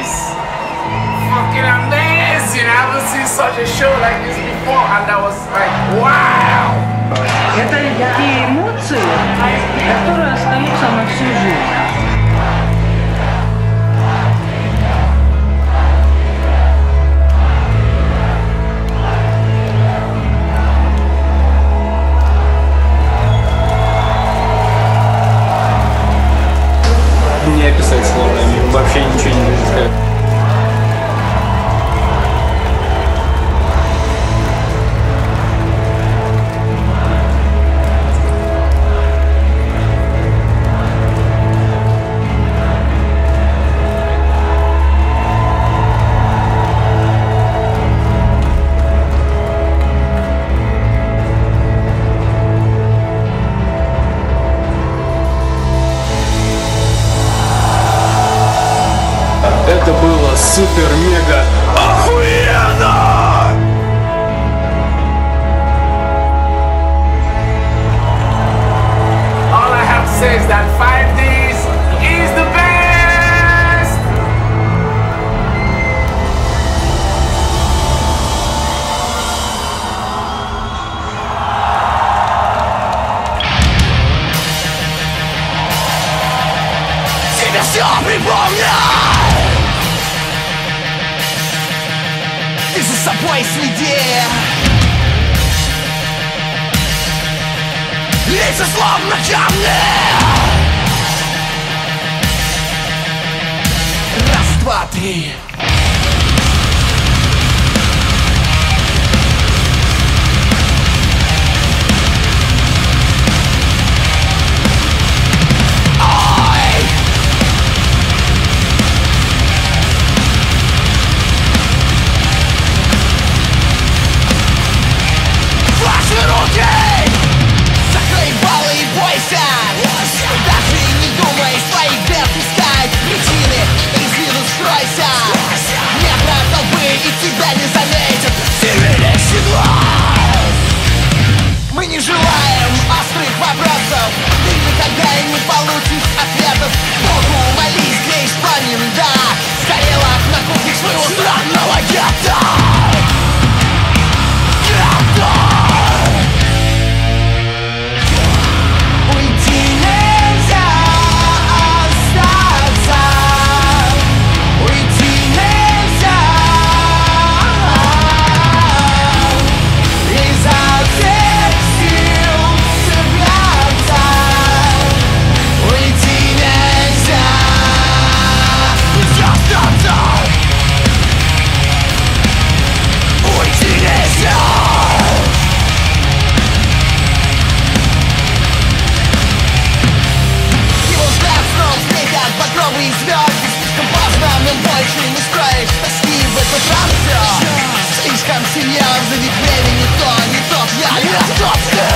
is fucking amazing. I haven't seen such a show like this before, and that was like, wow. Это те эмоции, которые остаются на всю жизнь. Не описать словами, вообще ничего не будет сказать. Это было супер-мега охуенно! All I have to say is that 5Ds is the best! Тебе все припомню! Ты за собой следи. Лица словно камни. Раз, два, три. Закрой баллы и бойся. Даже не думай своих бед пускай. Причины из виду скройся. Метра толпы и тебя не заметят. Сильнейший глаз. Мы не желаем острых вопросов. Ты никогда и не получишь ответов. Богу молись, греешь пламен, да. Сгорела на кухне своего странного гетто. Больше не скроешь тоски в этот раз все. Слишком серьезно, ведь время не то, не тот я, не тот ты.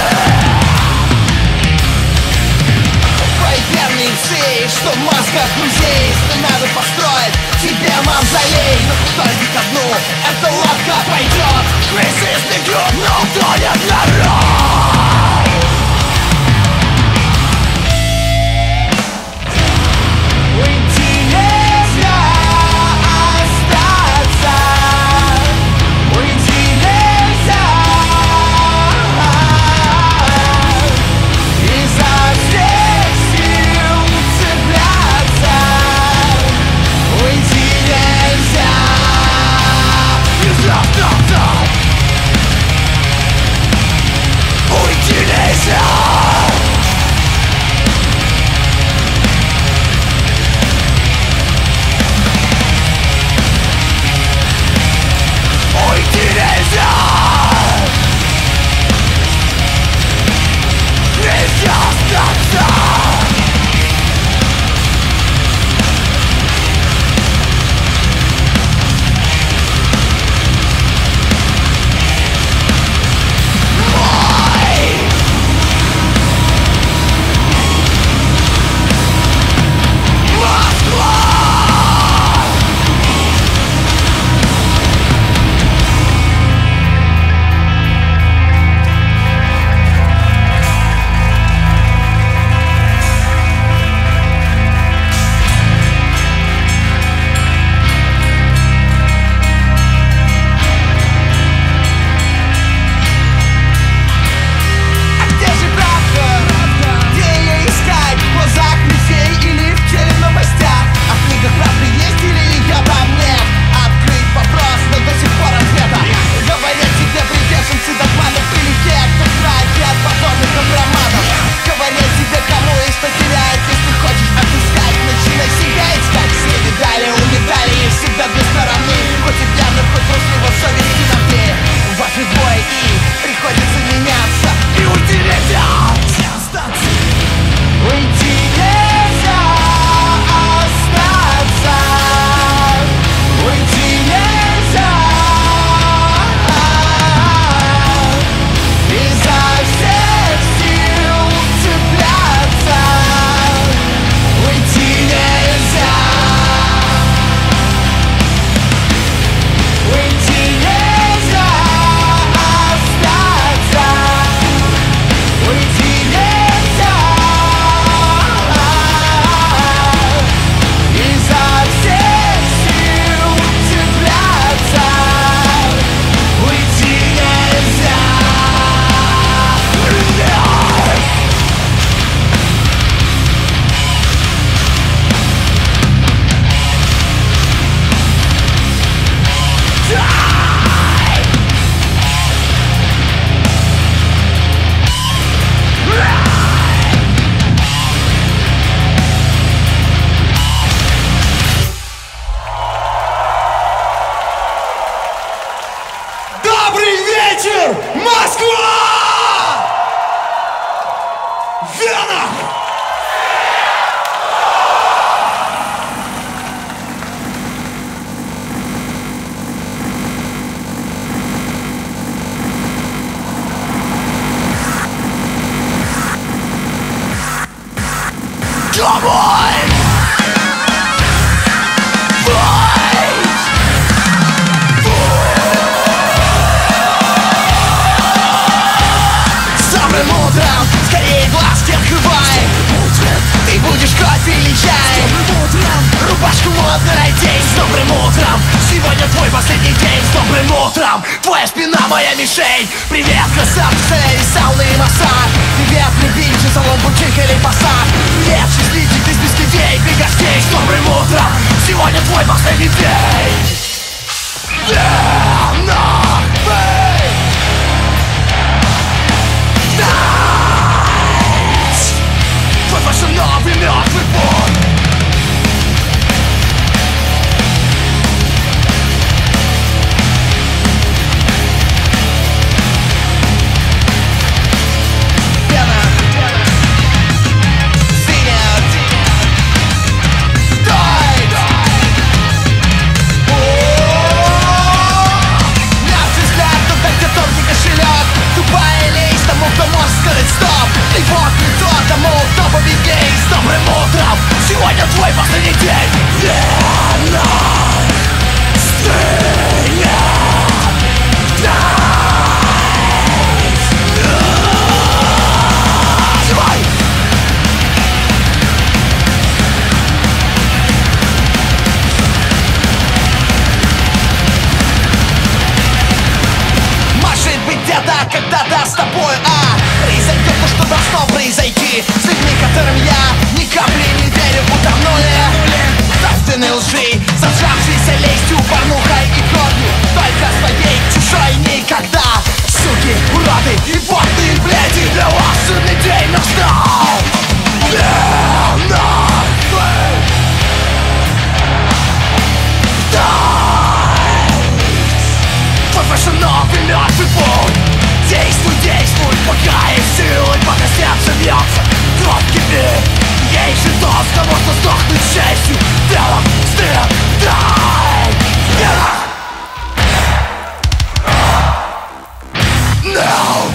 Твои верные псы, что в масках музей. Если надо построить тебе мавзолей, но только ко дну эта лодка пойдет. Крысы сбегут, но утонет народ. вечер, Москва! Вена! Come on! Самым утром скорее глазки открывай. Ты будешь кофе или чай? Рубашку модно надень. С добрым утром! Сегодня твой последний день. С добрым утром! Твоя спина моя мишень. Привет, красавцы из сауны и массаж. Привет, любимчик, салон бутик или пассаж. Привет, счастливчик из без людей, без гостей. С добрым утром! Сегодня твой последний день. Твой ваш новый мертвый путь. Сегодня твой последний день. Вена стынет. Давай. Может быть где-то когда-то с тобой, произойдет то, что должно произойти. С людьми, которым я ни капли не верю, утонули в собственной лжи, зажавшейся лестью, порнухой и кровью. Только своей, чужой никогда. Суки, уроды и потные бледи. Для вас судный день настал. Твой фашиновый мертвый путь. Действуй, действуй, пока есть силы, пока сердце бьется, кровь кипит. Есть же тот, кого что сдохнуть с честью. Телом стредай. Now.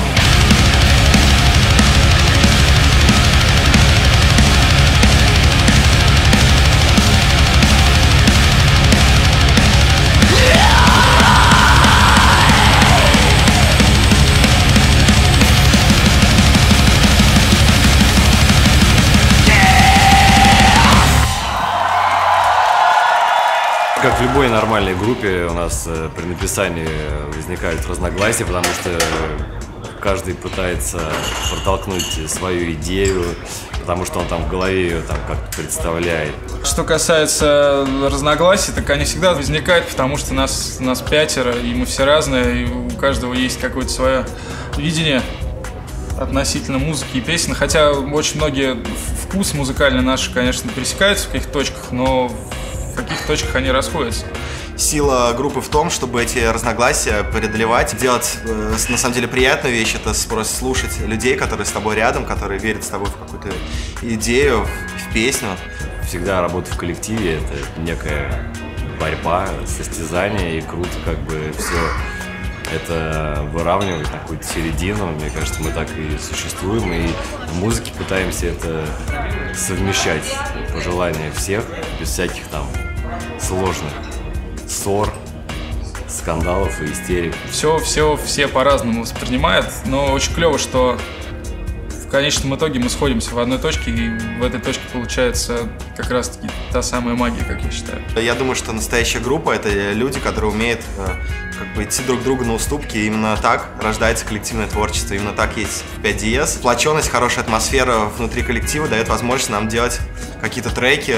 Как в любой нормальной группе, у нас при написании возникают разногласия, потому что каждый пытается протолкнуть свою идею, потому что он там в голове ее там как-то представляет. Что касается разногласий, так они всегда возникают, потому что нас 5, и мы все разные, и у каждого есть какое-то свое видение относительно музыки и песен. Хотя очень многие вкус музыкальный наши, конечно, пересекаются в каких-то точках, но в каких точках они расходятся. Сила группы в том, чтобы эти разногласия преодолевать, делать на самом деле приятную вещь, это просто слушать людей, которые с тобой рядом, которые верят с тобой в какую-то идею, в песню. Всегда работа в коллективе — это некая борьба, состязание, и круто как бы все это выравнивать на какую-то середину. Мне кажется, мы так и существуем, и в музыке пытаемся это совмещать по желанию всех, без всяких там сложных ссор, скандалов и истерик. Все по-разному воспринимают, но очень клево, что в конечном итоге мы сходимся в одной точке, и в этой точке получается как раз-таки та самая магия, как я считаю. Я думаю, что настоящая группа — это люди, которые умеют как бы идти друг другу на уступки, и именно так рождается коллективное творчество, именно так есть в 5 DS. Сплоченность, хорошая атмосфера внутри коллектива дает возможность нам делать какие-то треки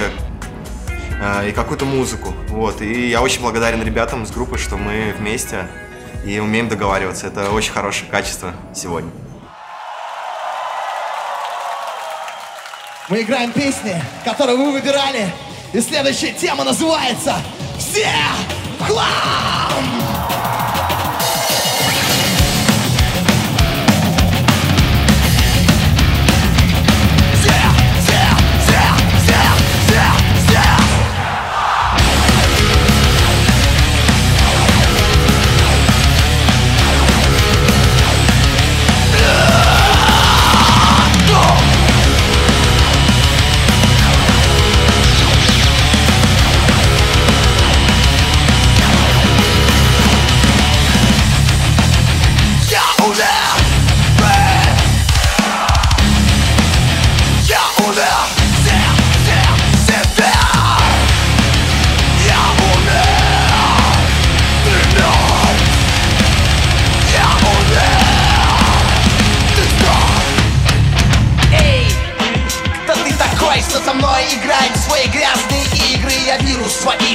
и какую-то музыку. Вот. И я очень благодарен ребятам из группы, что мы вместе и умеем договариваться. Это очень хорошее качество сегодня. Мы играем песни, которые вы выбирали, и следующая тема называется «Все в хлам!»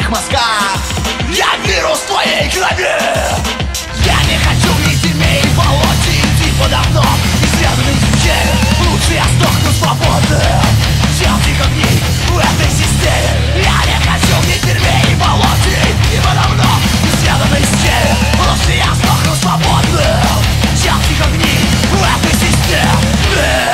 мозгах. Я вирус в твоей крови. Я не хочу в нитями и болоте идти подо мной. Исследованный изучение, лучше я сдохну свободным, чем тихо гнить в этой системе. Я не хочу в нитями и болоте идти подо мной. Исследованный изучение, лучше я сдохну свободным, чем тихо гнить в этой системе.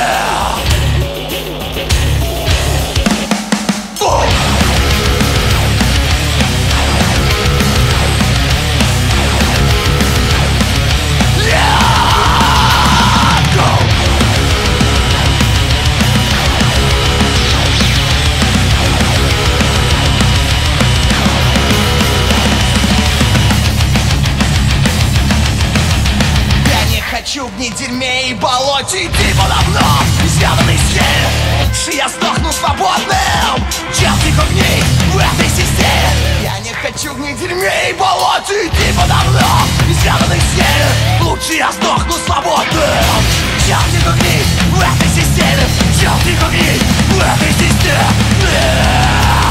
Хочу в дерьме и болоте идти подо мной. Изъявленный схеме, лучше я сдохну свободным, чем тихо в ней в этой системе. Я не хочу в дерьме и болоте идти подо мной. Изъявленный схеме, лучше я сдохну свободным, чем тихо в ней в этой системе. Чем тихо в ней в этой системе.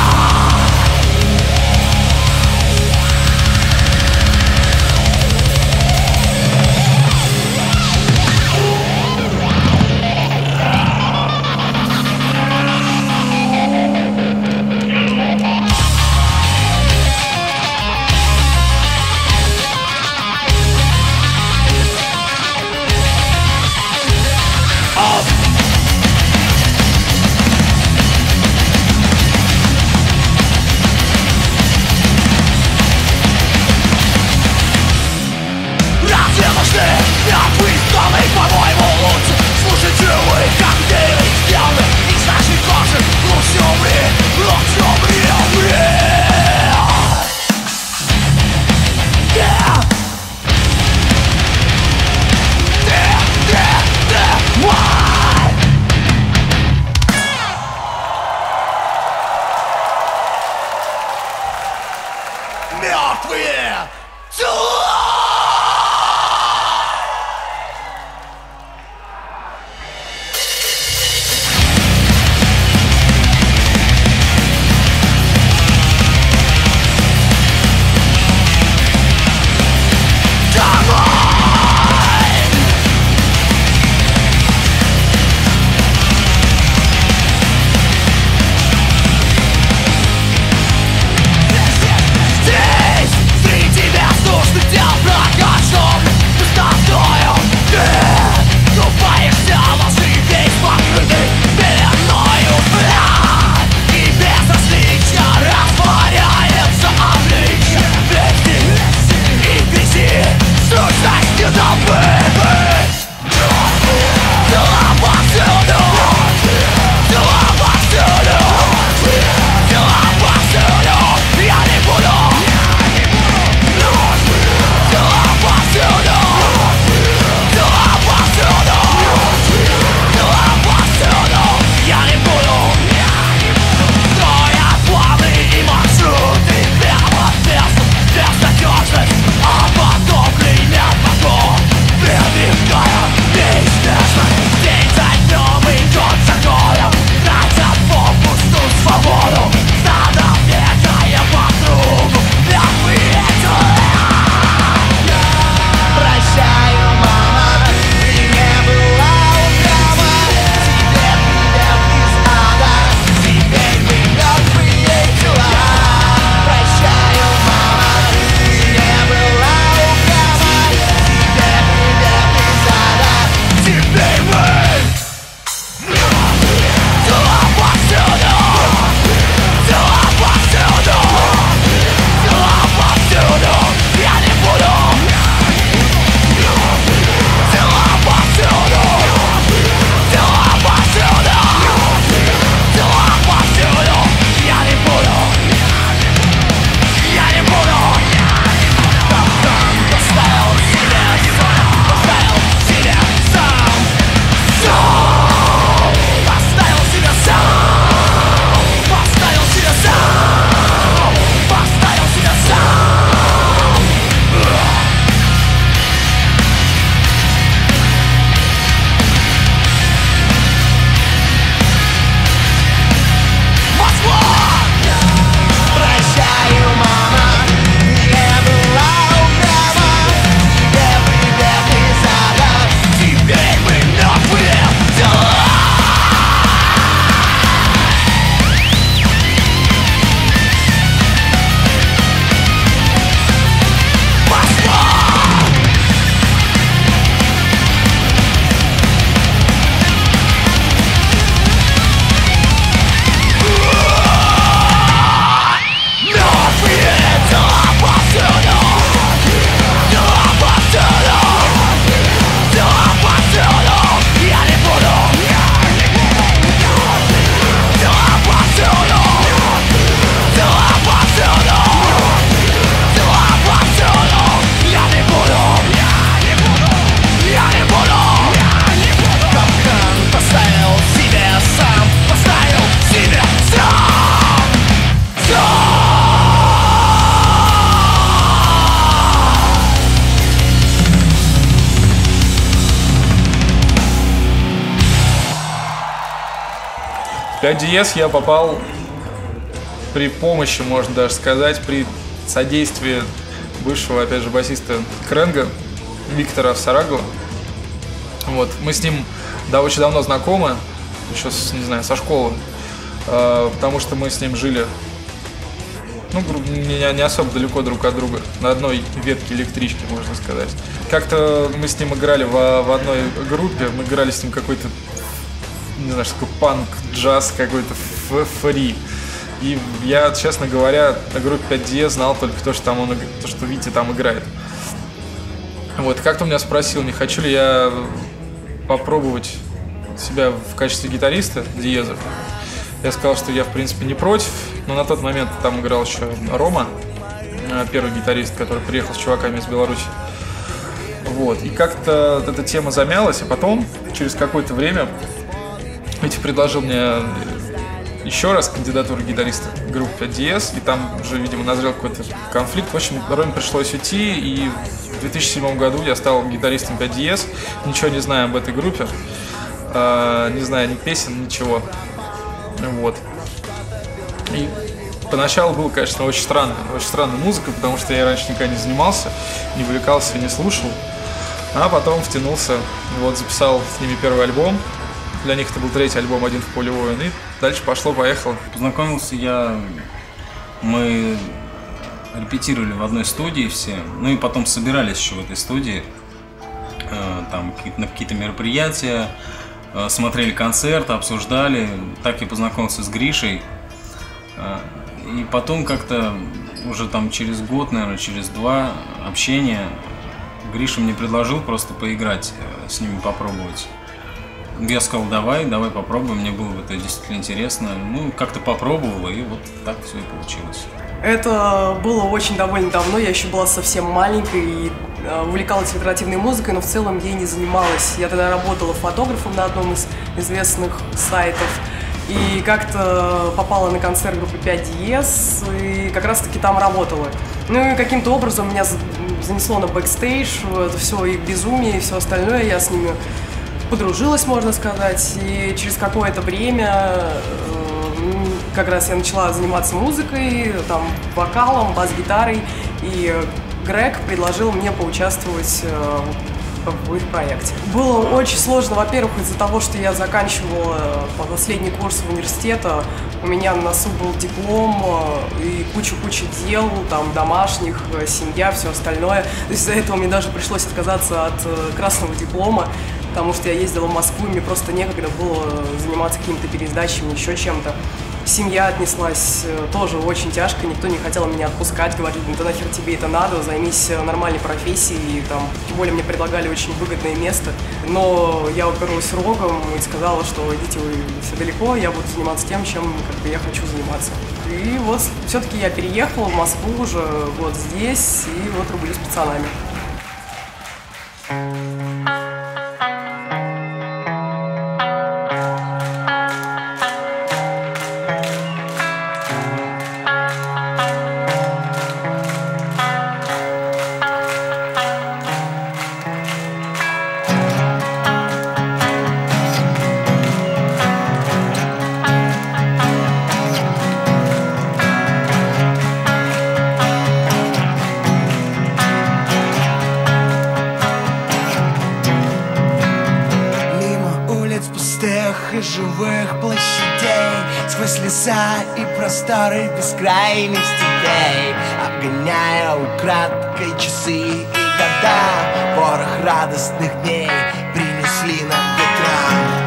Мертвые тела! Здесь среди тебя слушных тел. 5DS я попал при помощи, можно даже сказать, при содействии бывшего, опять же, басиста Кренга Виктора Сарагова. Вот, мы с ним очень давно знакомы, еще, не знаю, со школы, потому что мы с ним жили, ну, не особо далеко друг от друга, на одной ветке электрички, можно сказать. Как-то мы с ним играли в одной группе, мы играли с ним какой-то, не знаю, что такое панк, джаз какой-то, фри. И я, честно говоря, о группе 5DS знал только то, что Витя там играет. Вот, как-то он меня спросил, не хочу ли я попробовать себя в качестве гитариста Диезов. Я сказал, что я, в принципе, не против, но на тот момент там играл еще Рома, первый гитарист, который приехал с чуваками из Беларуси. Вот, и как-то эта тема замялась, а потом, через какое-то время, Витя предложил мне еще раз кандидатуру гитариста группы 5DS, и там уже, видимо, назрел какой-то конфликт. В общем, Роме пришлось уйти, и в 2007 году я стал гитаристом 5DS, ничего не знаю об этой группе, не знаю ни песен, ничего. Вот. И поначалу было, конечно, очень странная музыка, потому что я раньше никогда не занимался, не увлекался, не слушал, а потом втянулся, вот, записал с ними первый альбом. Для них это был третий альбом «Один в поле воин», и дальше пошло-поехало. Познакомился мы репетировали в одной студии все, ну и потом собирались еще в этой студии, там на какие-то мероприятия, смотрели концерты, обсуждали. Так я познакомился с Гришей, и потом как-то уже там через год, наверное, через два общения Гриша мне предложил просто поиграть с ними, попробовать. Я сказал, давай попробуем, мне было это действительно интересно. Ну, как-то попробовал, и вот так все и получилось. Это было очень довольно давно, я еще была совсем маленькой и увлекалась альтернативной музыкой, но в целом ей не занималась. Я тогда работала фотографом на одном из известных сайтов и как-то попала на концерт группы 5DS и как раз-таки там работала. Ну и каким-то образом меня занесло на бэкстейдж, это все их безумие и все остальное, я с ними подружилась, можно сказать, и через какое-то время как раз я начала заниматься музыкой, там, вокалом, бас-гитарой, и Грег предложил мне поучаствовать в их проекте. Было очень сложно, во-первых, из-за того, что я заканчивала последний курс университета, у меня на носу был диплом и куча дел, там, домашних, семья, все остальное. То есть из-за этого мне даже пришлось отказаться от красного диплома, потому что я ездила в Москву, и мне просто некогда было заниматься какими-то пересдачами, еще чем-то. Семья отнеслась тоже очень тяжко, никто не хотел меня отпускать, говорили, ну да нахер тебе это надо, займись нормальной профессией, там, тем более мне предлагали очень выгодное место, но я уперлась рогом и сказала, что идите вы все далеко, я буду заниматься тем, чем как бы я хочу заниматься. И вот все-таки я переехала в Москву уже год здесь, и вот рублюсь с пацанами. И живых площадей, сквозь леса и просторы бескрайних степей, обгоняя украдкой часы и года, ворох радостных дней принесли нам ветра.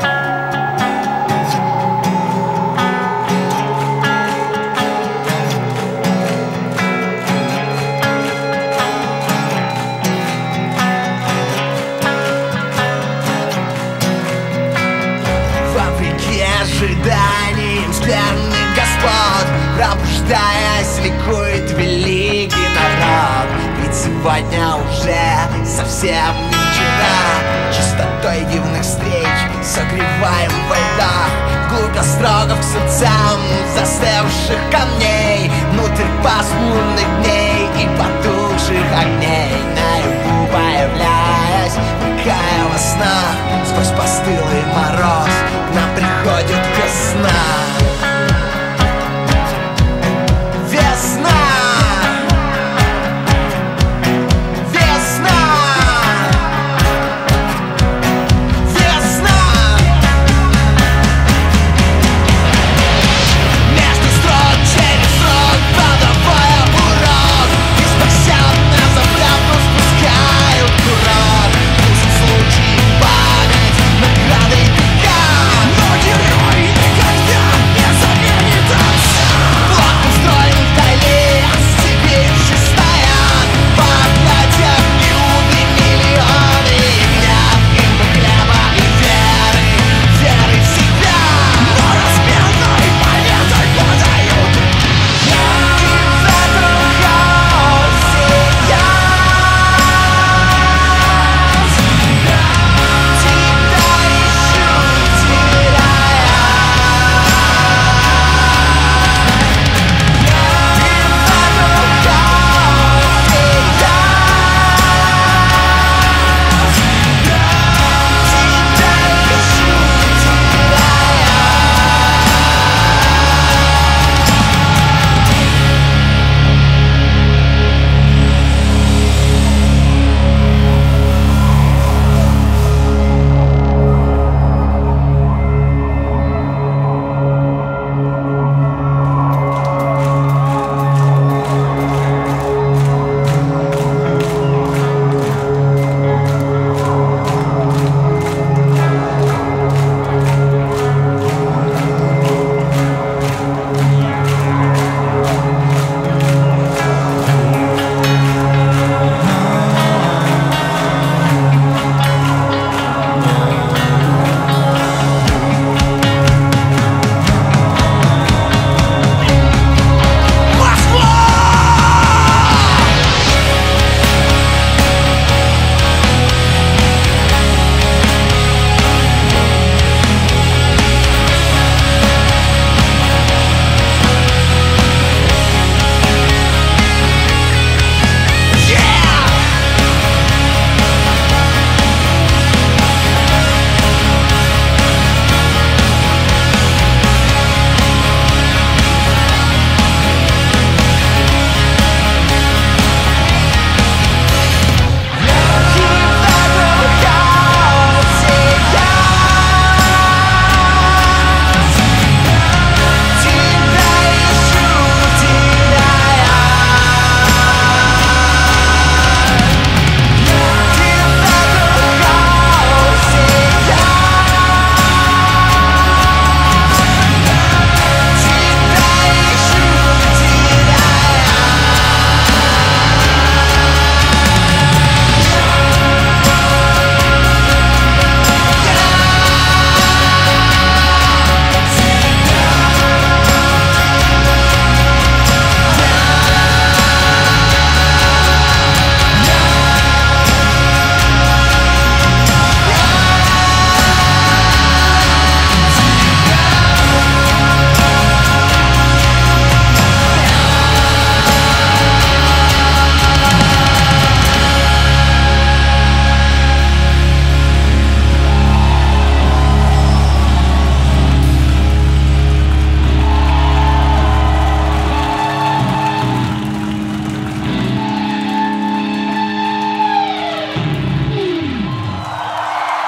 Ожиданием скверных господ, пробуждаясь, ликует великий народ. Ведь сегодня уже совсем не вчера, чистотой дивных встреч согреваем во льдах, вглубь острогов к сердцам застывших камней, внутрь пасмурных дней и потухших огней, наяву появляясь, мелькая во снах, сквозь постылый мороз к нам приходит весна.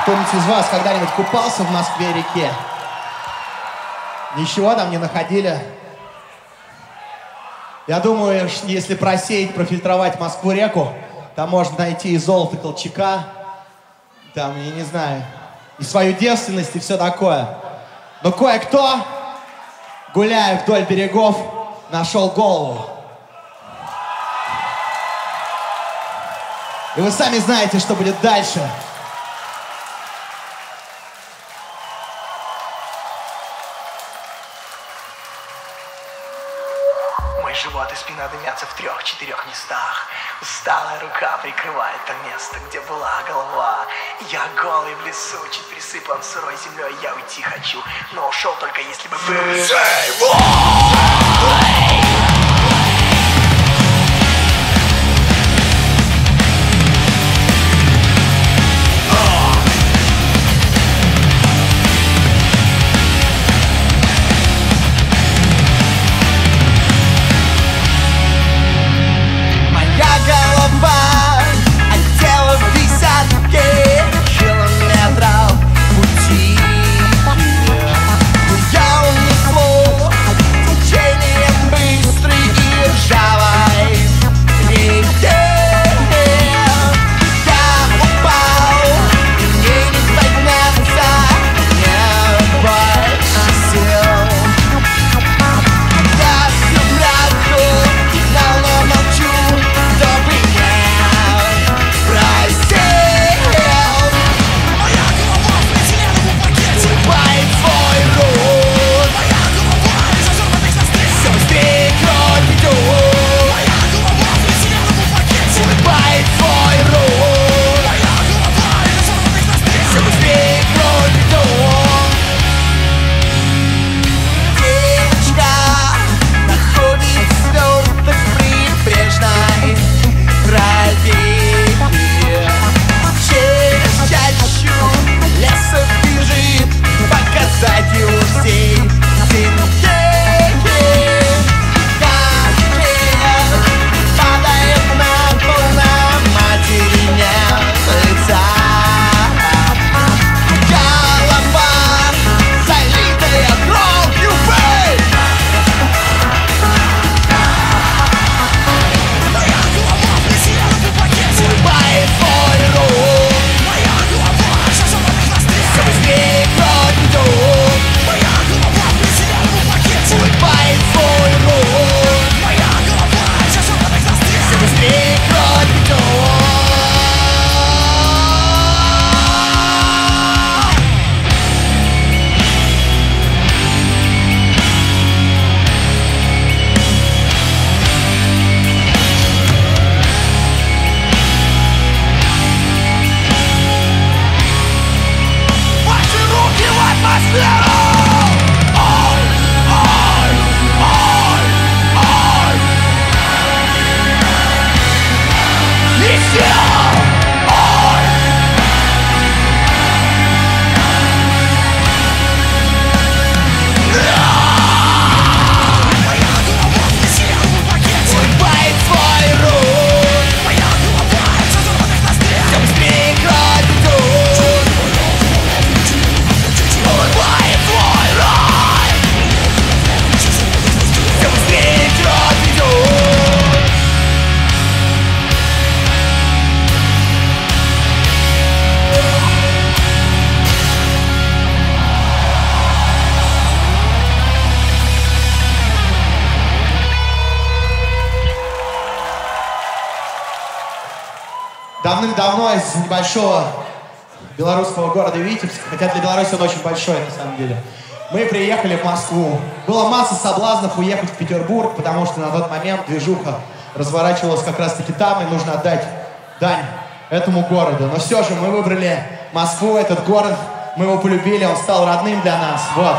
Кто-нибудь из вас когда-нибудь купался в Москве-реке? Ничего там не находили? Я думаю, если просеять, профильтровать Москву-реку, там можно найти и золото Колчака, там, я не знаю, и свою девственность, и все такое. Но кое-кто, гуляя вдоль берегов, нашел голову. И вы сами знаете, что будет дальше. Мой живот и спина дымятся в 3-4 местах. Усталая рука прикрывает то место, где была голова. Я голый в лесу, чуть присыпан сырой землей. Я уйти хочу, но ушел только если бы был живой. Давным-давно из небольшого белорусского города Витебск, хотя для Беларуси он очень большой на самом деле, мы приехали в Москву. Было масса соблазнов уехать в Петербург, потому что на тот момент движуха разворачивалась как раз-таки там, и нужно отдать дань этому городу. Но все же мы выбрали Москву, этот город, мы его полюбили, он стал родным для нас. Вот.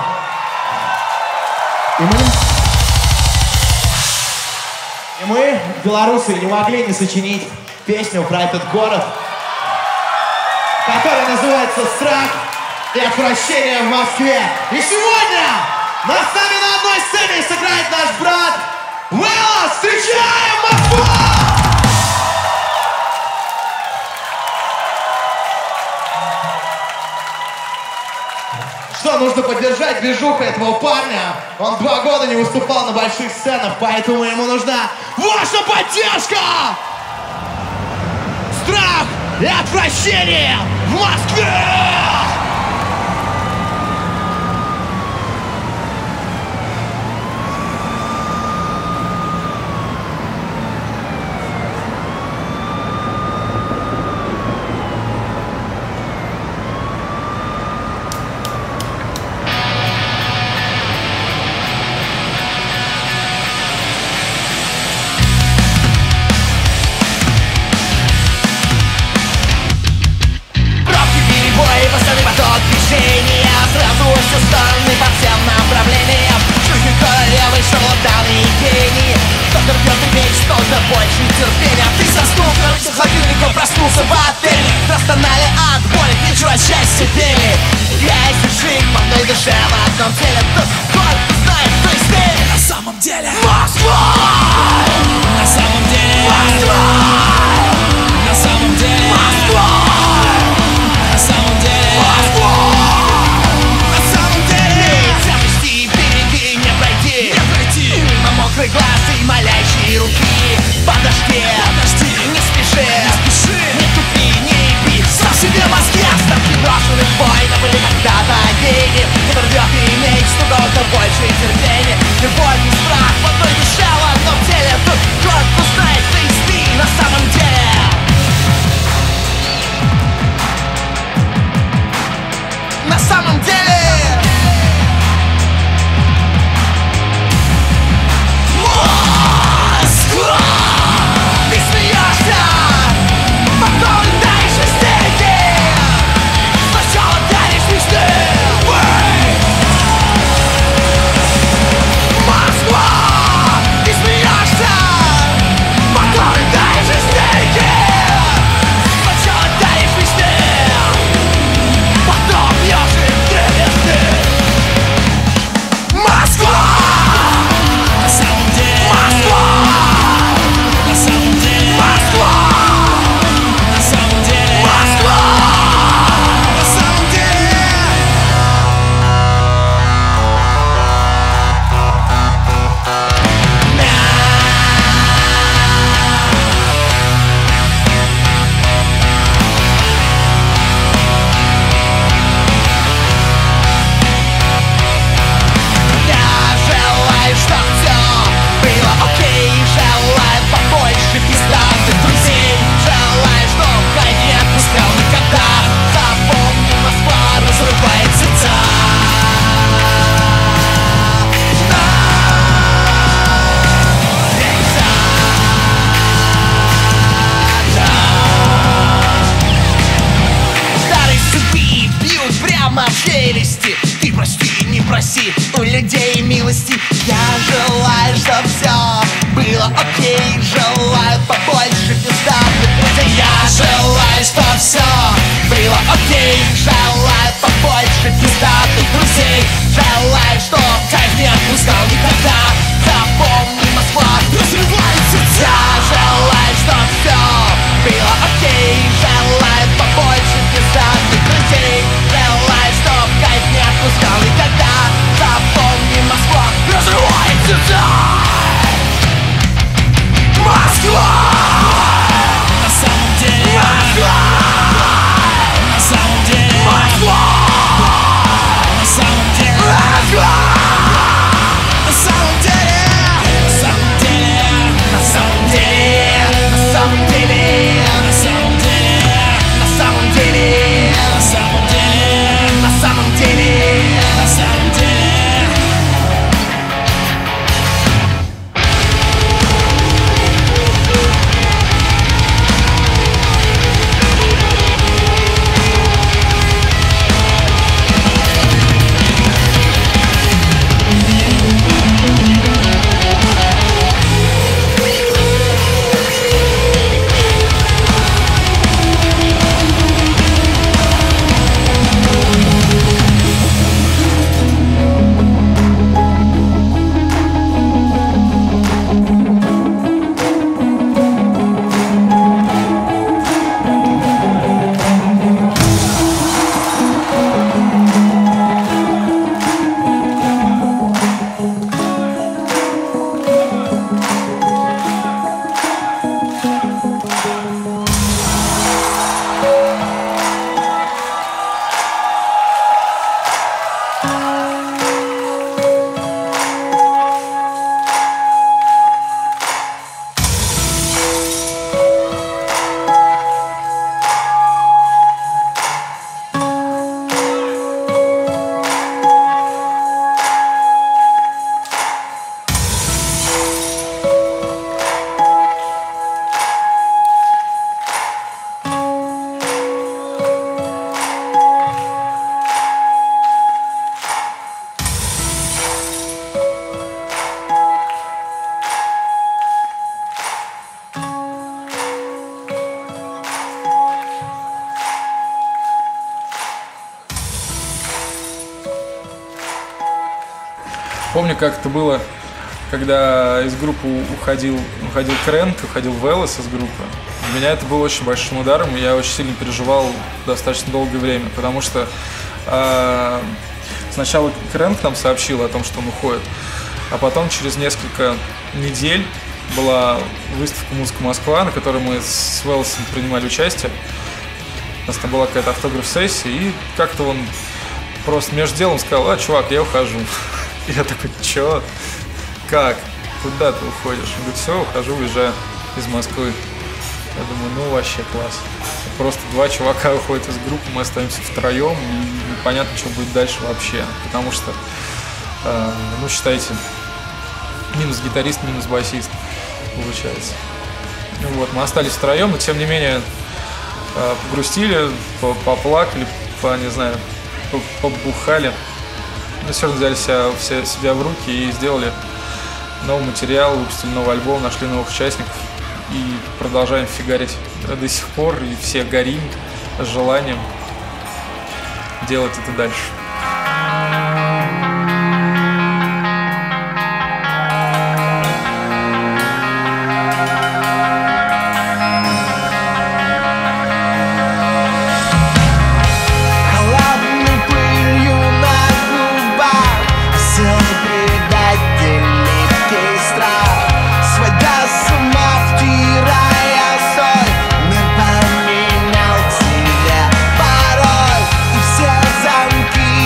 И мы, белорусы, не могли не сочинить песню про этот город, которая называется «Страх и отвращение в Москве». И сегодня нас с нами на одной сцене сыграет наш брат Вэлла. Встречаем Москву! нужно поддержать движуху этого парня. Он 2 года не выступал на больших сценах, поэтому ему нужна ваша поддержка! Страх и отвращение в Москве! Сразу все стороны по всем направлениям. Чужие королевы, шарлатаны и гении. Кто-то рвет и меч, кто-то больше терпения. Ты заснул, короче, холодильником проснулся в отеле. Простонали от боли, к вечеру от счастья пели. Я и Сержик в одной душе, в одном теле. Тот город знает, кто из ты. На самом деле Москва! На самом деле Москва! На самом деле Москва! На самом деле Москва! Мокрый глаз и молящие руки. Подожди, не спеши, не тупи, не еби. Сам себе мозги, остатки брошенных войн были когда-то гений. Кто рвет и меч, у кого-то больше терпения. Любовь и страх в одной душе, в одном теле. Тут город узнает, ты и ты на самом деле. На самом деле. Ты смеешься, потом летаешь в стеки. Сначала даришь мечты. Москва! Ты смеешься, потом летаешь в стеки. Сначала даришь мечты, потом бьешь и древесты. Москва! На самом деле Москва! На самом деле Москва! На самом деле Москва! На самом деле я желаю, чтоб все было окей. Желаю побольше пиздатых друзей. Желаю, чтоб кайф не отпускал никогда. Запомни, Москва разрывает сердца. Старые суки бьют прямо в челюсти. Ты прости, не проси у людей милости. Я желаю, чтоб все было окей. Желаю побольше пиздатых друзей. Я желаю, чтоб все было окей. Желаю побольше пиздатых друзей. Желаю, чтоб кайф не отпускал никогда. Запомни, Москва разрывает сердца. Я желаю, чтоб все было окей. Желаю побольше пиздатых друзей. Желаю, чтоб кайф не отпускал никогда. Запомни, Москва разрывает. Помню, как это было, когда из группы уходил Крэнк, уходил Велес из группы. Для меня это было очень большим ударом, и я очень сильно переживал достаточно долгое время, потому что сначала Крэнк нам сообщил о том, что он уходит, а потом через несколько недель была выставка «Музыка Москва», на которой мы с Велесом принимали участие. У нас там была какая-то автограф-сессия, и как-то он просто между делом сказал: чувак, я ухожу. Я такой: чё? Как? Куда ты уходишь? Он говорит: все, ухожу, уезжаю из Москвы. Я думаю, ну вообще класс. Просто два чувака уходят из группы, мы остаемся втроем, и непонятно, что будет дальше вообще. Потому что, ну считайте, минус гитарист, минус басист получается. Ну вот, мы остались втроем, но тем не менее погрустили, поплакали, не знаю, побухали. Но все равно взяли себя в руки и сделали новый материал, выпустили новый альбом, нашли новых участников и продолжаем фигарить до сих пор, и все горим с желанием делать это дальше. Порой и все замки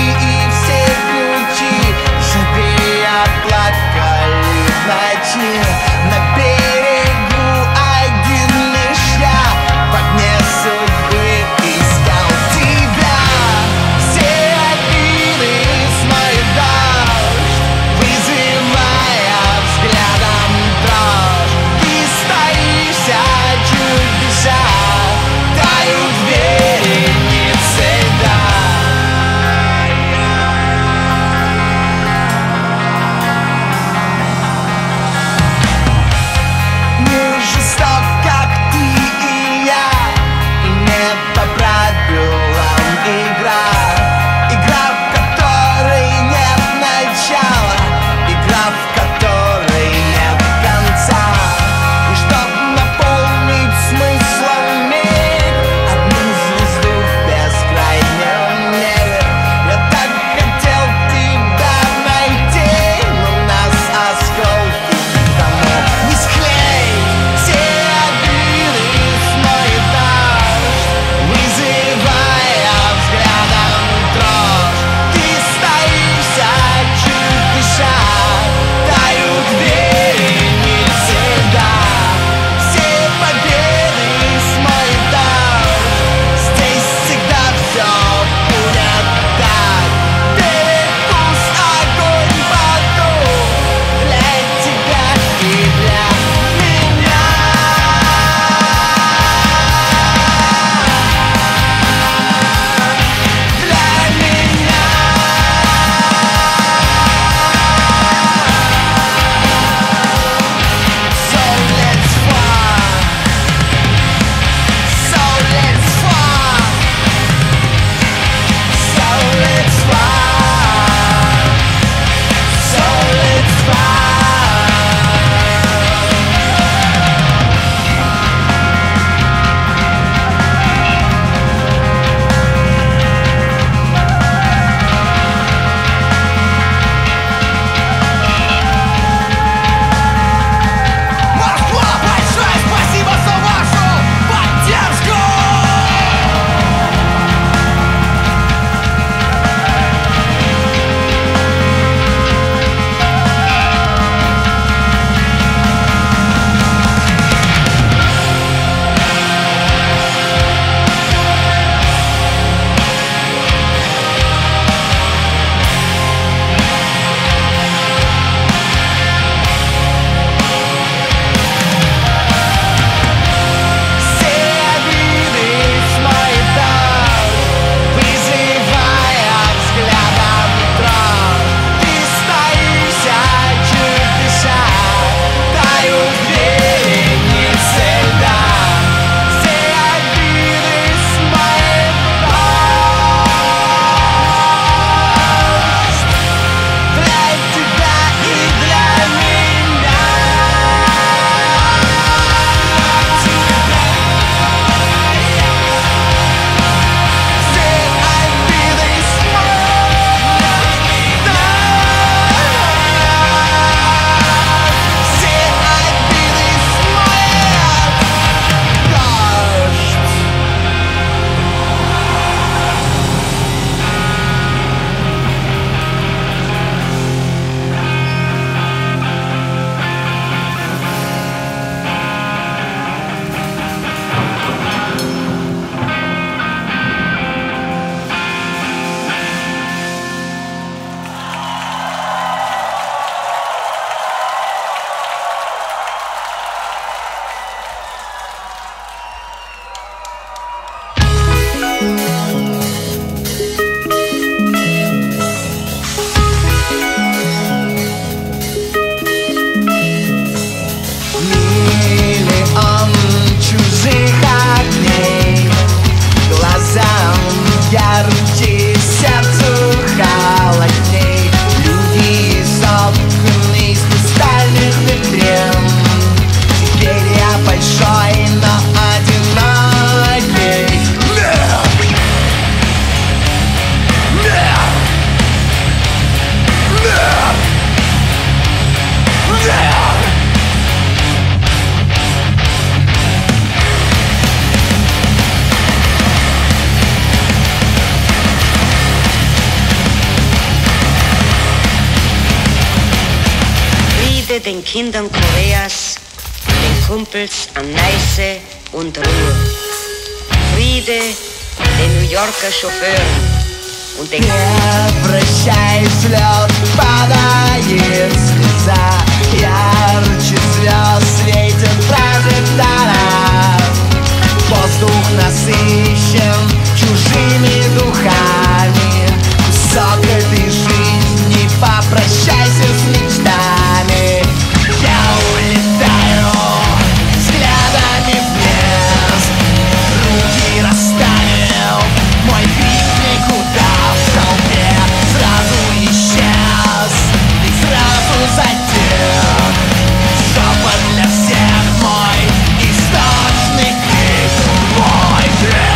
Friede den Kindern Koreas, den Kumpels an Neiße und Ruhr. Friede den New Yorker Chauffeuren und den... Прощаясь, лед падает слеза, ярче звезд светит прожектора. Воздух насыщен чужими духами. Кусок этой жизни, попрощайся с мечтами. Я улетаю взглядами в небес, руки расставил, мой крик никуда в толпе сразу исчез, и сразу затих. Шепот для всех мой источник крик, мой крик.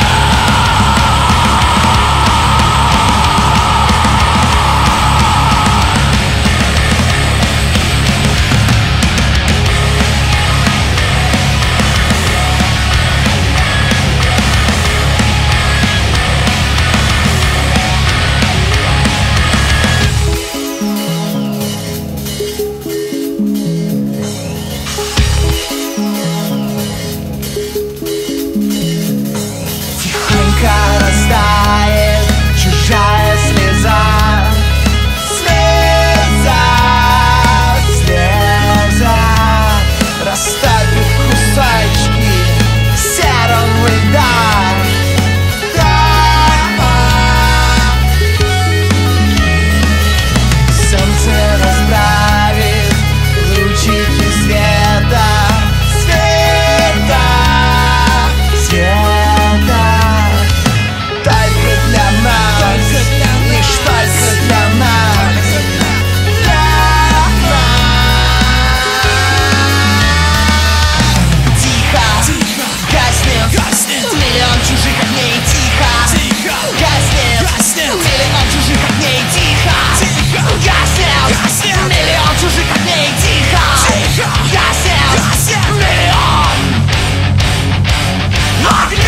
Растает чужая слеза, слеза, слеза, растопит кусочки серого льда. Солнце расправит лучики света, света, света. Только для нас, лишь только для нас, для нас. Тихо, гаснет миллион чужих огней. Тихо, гаснет миллион чужих огней. Тихо, гаснет миллион чужих огней. Тихо, гаснет миллион огней.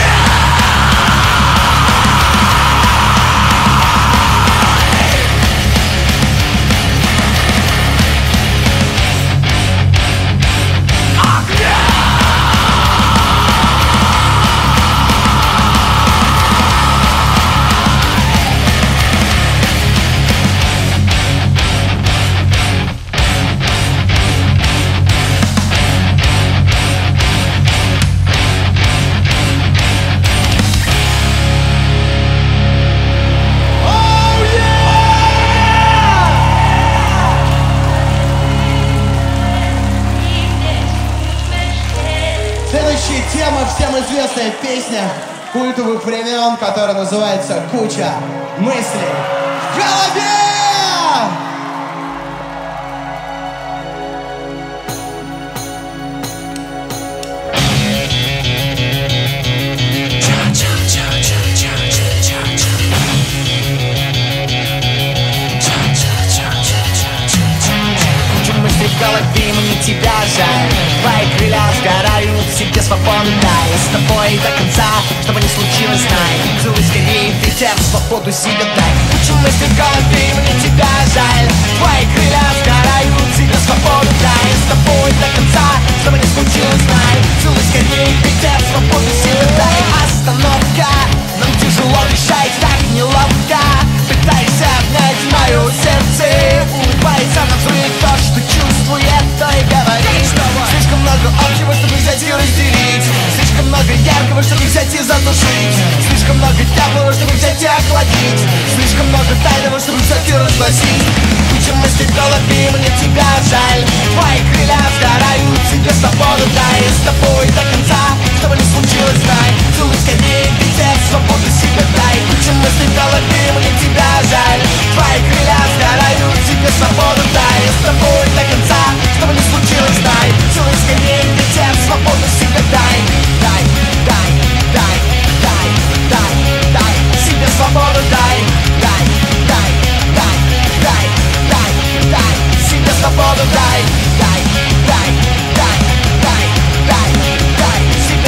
Следующая тема, всем известная песня культовых времен, которая называется «Куча мыслей в голове». Мысли в голове, мне тебя жаль. Твои крылья сгорают, себе свободу дай. С тобой до конца, что бы ни случилось, знай. Целуй скорее ветер, свободу себе дай. Куча мыслей в голове, мне тебя жаль. Твои крылья сгорают, себе свободу дай. С тобой до конца, что бы ни случилось, знай. Целуй скорее ветер, свободу себе дай. Остановка, нам тяжело дышать, так неловко. Пытайся обнять мое сердце, улыбайся на взрыв то, что чувствует, то и говорит. Слишком много общего, чтобы взять и разделить. Слишком много яркого, чтобы взять и задушить. Слишком много теплого, чтобы взять и охладить. Слишком много тайного, чтобы взять и разгласить. Куча мыслей в голове, мне тебя жаль. Твои крылья сгорают, себе свободу дай. С тобой до конца, что бы ни случилось, знай. Целуй скорее ветер, свободу себе дай. Куча мыслей в голове, мне тебя жаль. Твои крылья сгорают, себе свободу дай. С тобой до конца, что бы ни случилось, знай. Целуй скорее ветер, свободу себе дай. Дай, дай, дай, дай, дай, дай, себе свободу дай. Дай, дай, дай, дай, дай, дай, себе свободу дай. Дай, дай, дай, дай, дай, дай, себе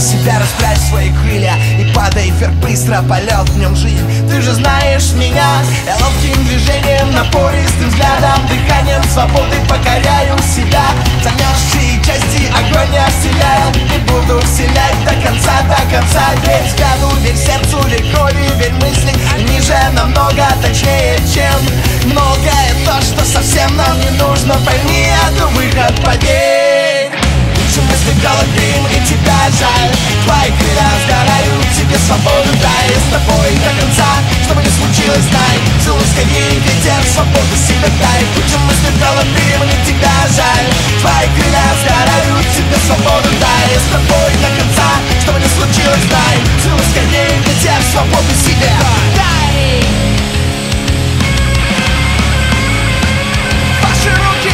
себя, расправь свои крылья и падай вверх быстро, полет в нем жизнь. Ты же знаешь меня, я ловким движением, напористым взглядом, дыханием свободы покоряю себя. Замерзшие части огонь я вселяю и буду вселять до конца, верь взгляду, верь сердцу, верь крови, верь мысли. Ниже намного точнее, чем многое то, что совсем нам не нужно. Пойми, это выход, поверь. Лучше мысли голодим, и тебя жаль. Твои крылья сгорают, тебе свободу дай. Я с тобой до конца, что бы ни случилось, знай. Целуй скорее ветер, свободу себе дай. Лучше мысли голодим, и тебя жаль. Твои крылья сгорают, тебе свободу дай. Я с тобой до конца, что бы ни случилось, знай. Целуй скорее ветер, свободу себе дай. Ваши руки!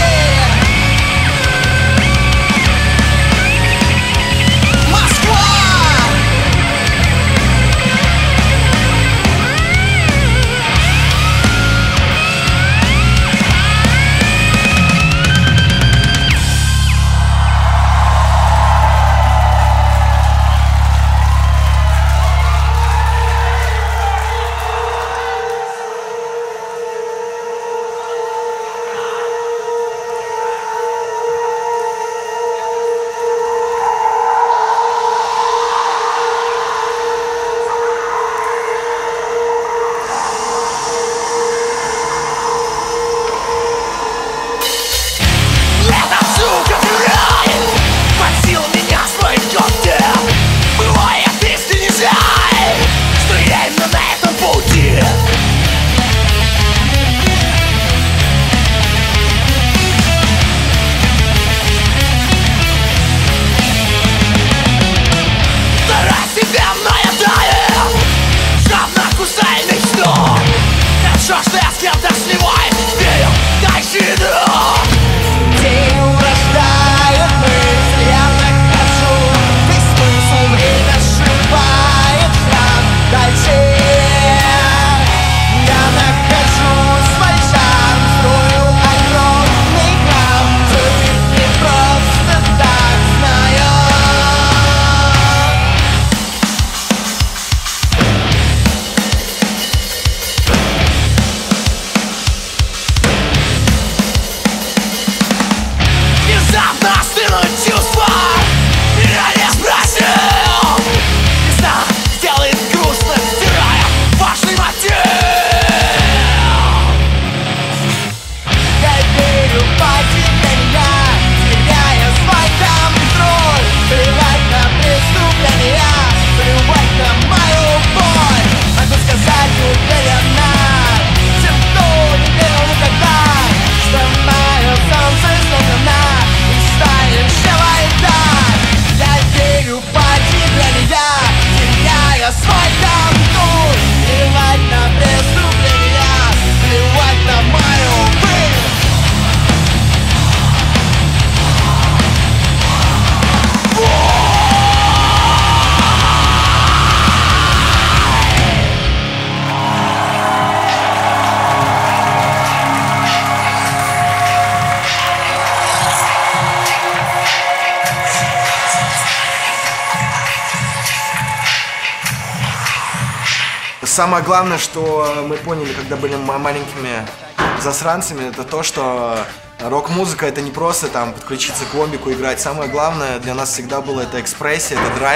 Самое главное, что мы поняли, когда были маленькими засранцами, это то, что рок-музыка — это не просто там подключиться к ломбику и играть. Самое главное для нас всегда было это экспрессия, это драйв.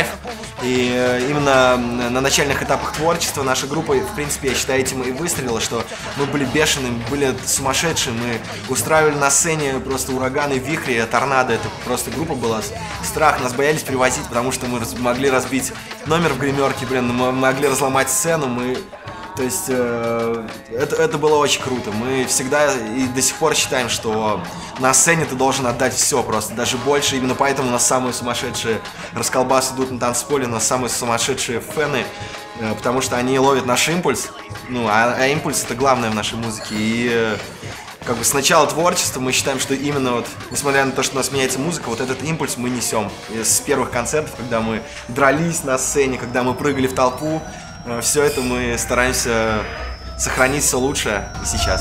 И именно на начальных этапах творчества наша группа, в принципе, я считаю, этим и выстрелила, что мы были бешеными, были сумасшедшие, мы устраивали на сцене просто ураганы, вихри, торнадо. Это просто группа была страх, нас боялись привозить, потому что мы могли разбить номер в гримерке, мы могли разломать сцену, То есть это было очень круто. Мы всегда и до сих пор считаем, что на сцене ты должен отдать все просто, даже больше. Именно поэтому у нас самые сумасшедшие расколбасы идут на танцполе, у нас самые сумасшедшие фэны, потому что они ловят наш импульс. А импульс — это главное в нашей музыке. И как бы с начала творчества мы считаем, что именно вот, несмотря на то, что у нас меняется музыка, вот этот импульс мы несем. И с первых концертов, когда мы дрались на сцене, когда мы прыгали в толпу, все это мы стараемся сохранить все лучшее и сейчас.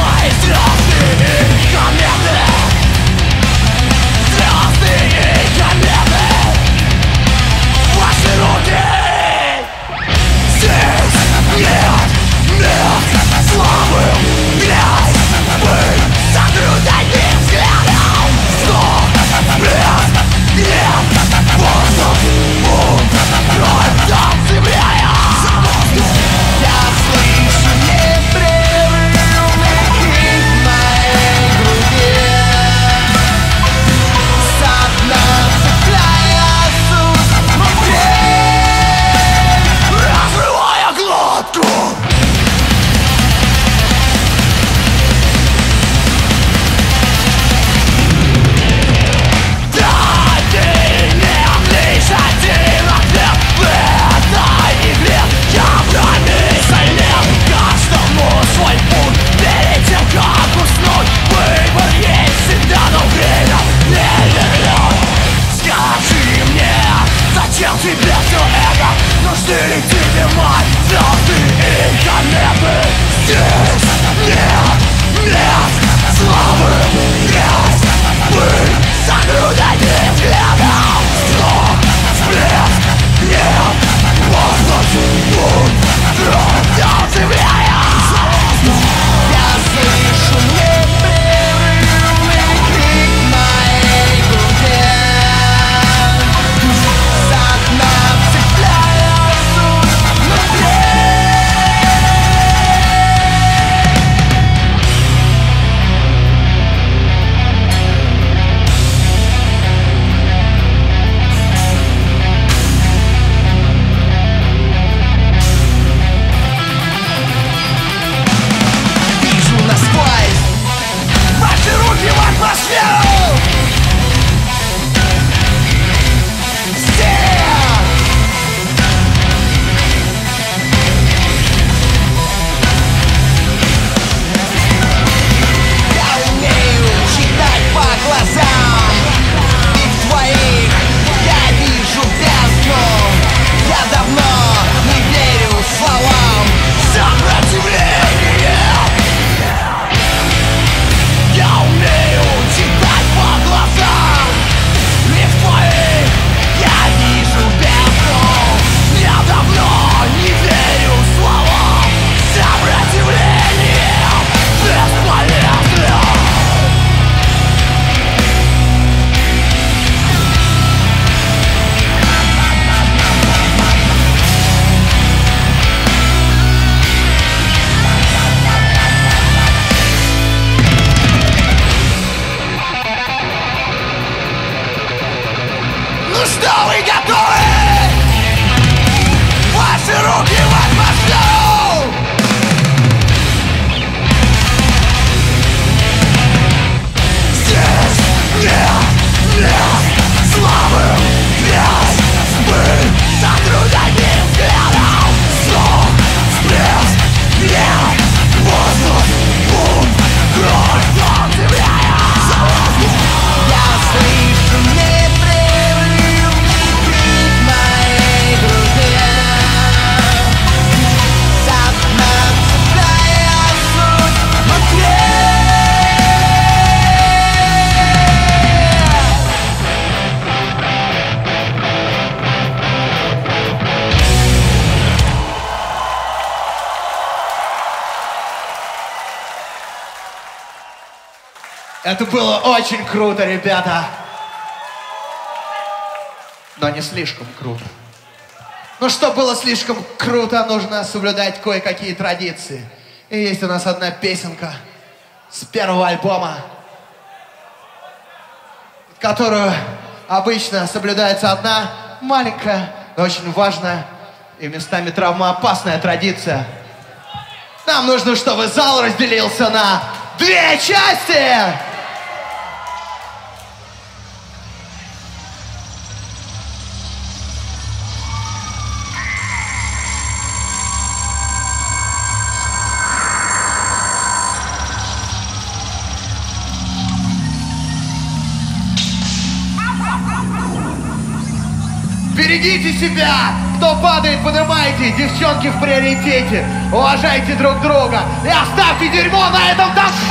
Это было очень круто, ребята. Но не слишком круто. Ну что было слишком круто, нужно соблюдать кое-какие традиции. И есть у нас одна песенка с первого альбома, которую обычно соблюдается одна маленькая, но очень важная и местами травмоопасная традиция. Нам нужно, чтобы зал разделился на две части! Берегите себя! Кто падает, поднимайте! Девчонки в приоритете! Уважайте друг друга! И оставьте дерьмо на этом танке!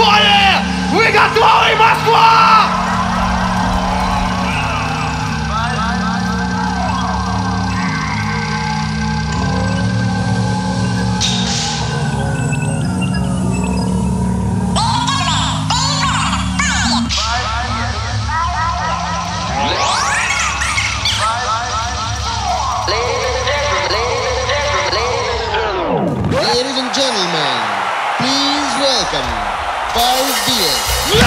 5 beers.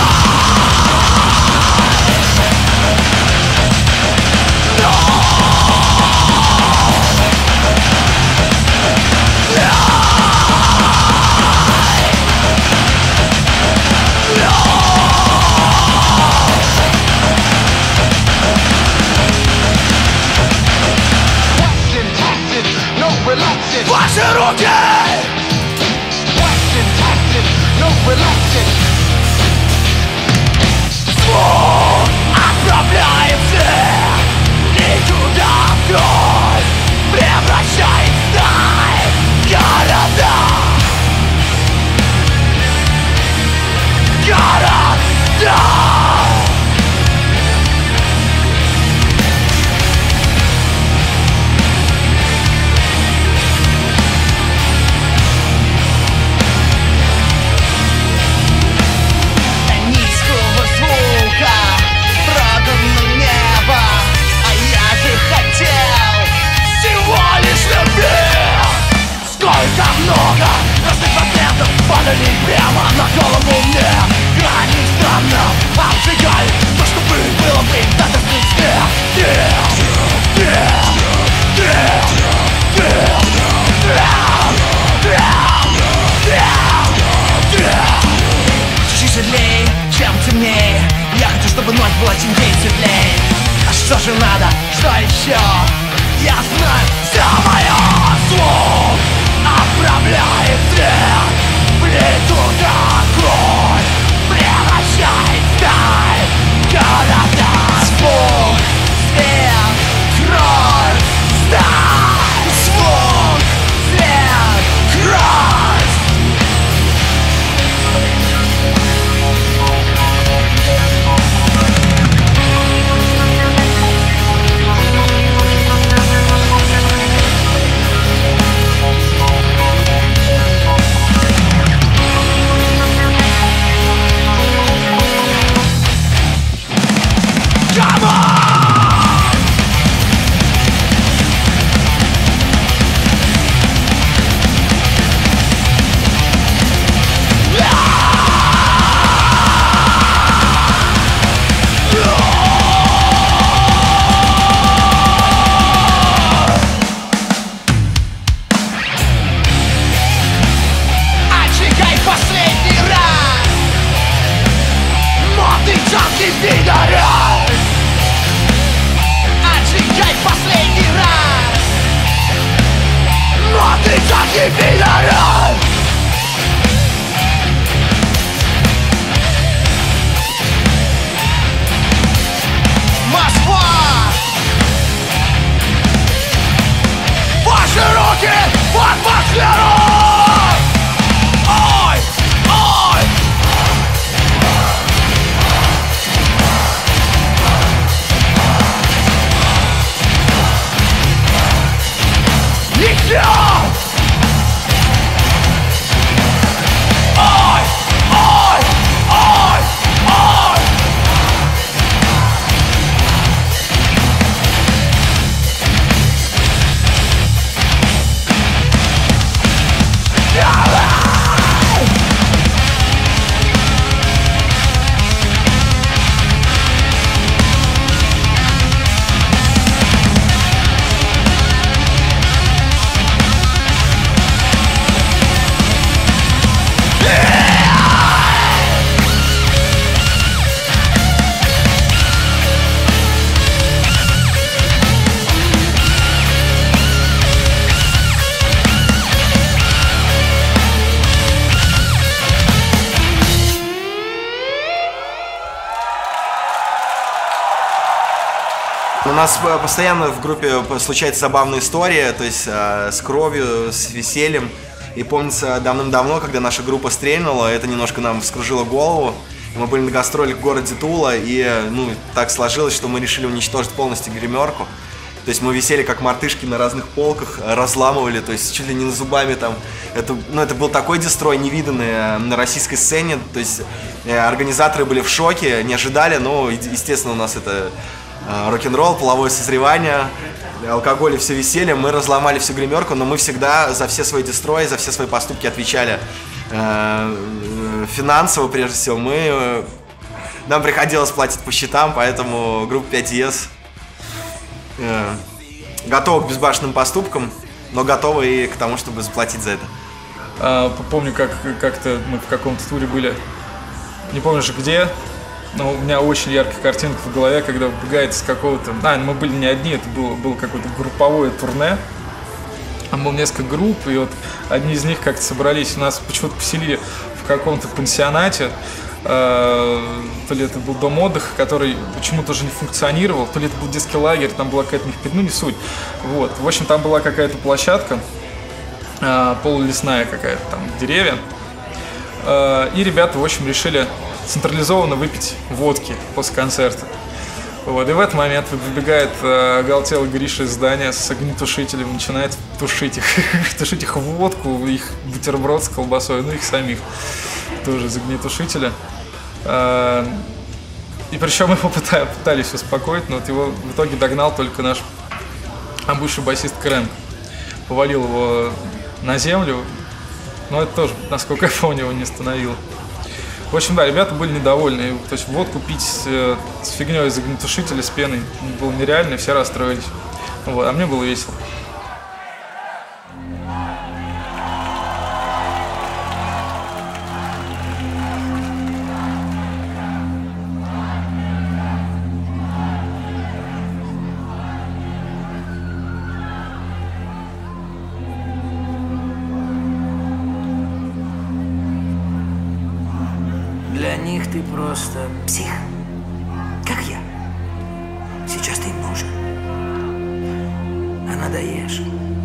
Ваши руки! Звук отправляет всех никуда вдоль, превращает стаи города. Города! Сколько много разных процентов падали прямо на голову мне. Грани странно обжигали то, что было бы достаточно. Чуть светлее, чем темнее. Я хочу, чтобы ночь была чем день светлее. А что же надо, что еще? Я знаю, все мое. Звук отправляет свет, плетут огонь, превращает сталь города. Звук, свет, кровь, сталь. Звук, свет, кровь. Москва! Ваши руки в атмосферу! Ой! Ой! Ничего! Ой! Ой! Ой! Ой! У нас постоянно в группе случается забавная история, то есть с кровью, с весельем. И помнится, давным-давно, когда наша группа стрельнула, это немножко нам вскружило голову. Мы были на гастролях в городе Тула, и так сложилось, что мы решили уничтожить полностью гримерку. То есть мы висели как мартышки на разных полках, разламывали, то есть чуть ли не зубами там. Это был такой дестрой, невиданный на российской сцене. То есть организаторы были в шоке, не ожидали, но, естественно, у нас это рок-н-ролл, половое созревание, алкоголь и все веселье. Мы разломали всю гримерку, но мы всегда за все свои дестрои, за все свои поступки отвечали финансово, прежде всего, нам приходилось платить по счетам, поэтому группа 5ES готова к безбашенным поступкам, но готова и к тому, чтобы заплатить за это. Помню, как-то мы в каком-то туре были, не помню же где, но у меня очень яркая картинка в голове, когда выбегает из какого-то... мы были не одни, это было какое-то групповое турне. Там было несколько групп, и вот одни из них как-то собрались, у нас почему-то поселили в каком-то пансионате, то ли это был дом отдыха, который почему-то уже не функционировал, то ли это был детский лагерь, там была какая-то, не суть. Вот. В общем, там была какая-то площадка, полулесная какая-то, там деревья, и ребята, в общем, решили централизованно выпить водки после концерта. Вот, и в этот момент выбегает оголтелый Гриша из здания с огнетушителем, начинает тушить их водку, их бутерброд с колбасой, их самих тоже из огнетушителя. И причем его пытались успокоить, но вот его в итоге догнал только наш бывший басист Крэнк. Повалил его на землю, но это тоже, насколько я помню, его не остановило. В общем, да, ребята были недовольны. То есть водку пить с фигней из огнетушителя, с пеной было нереально, все расстроились. Вот, а мне было весело. Для них ты просто псих, как я. Сейчас ты им нужен. А надоешь.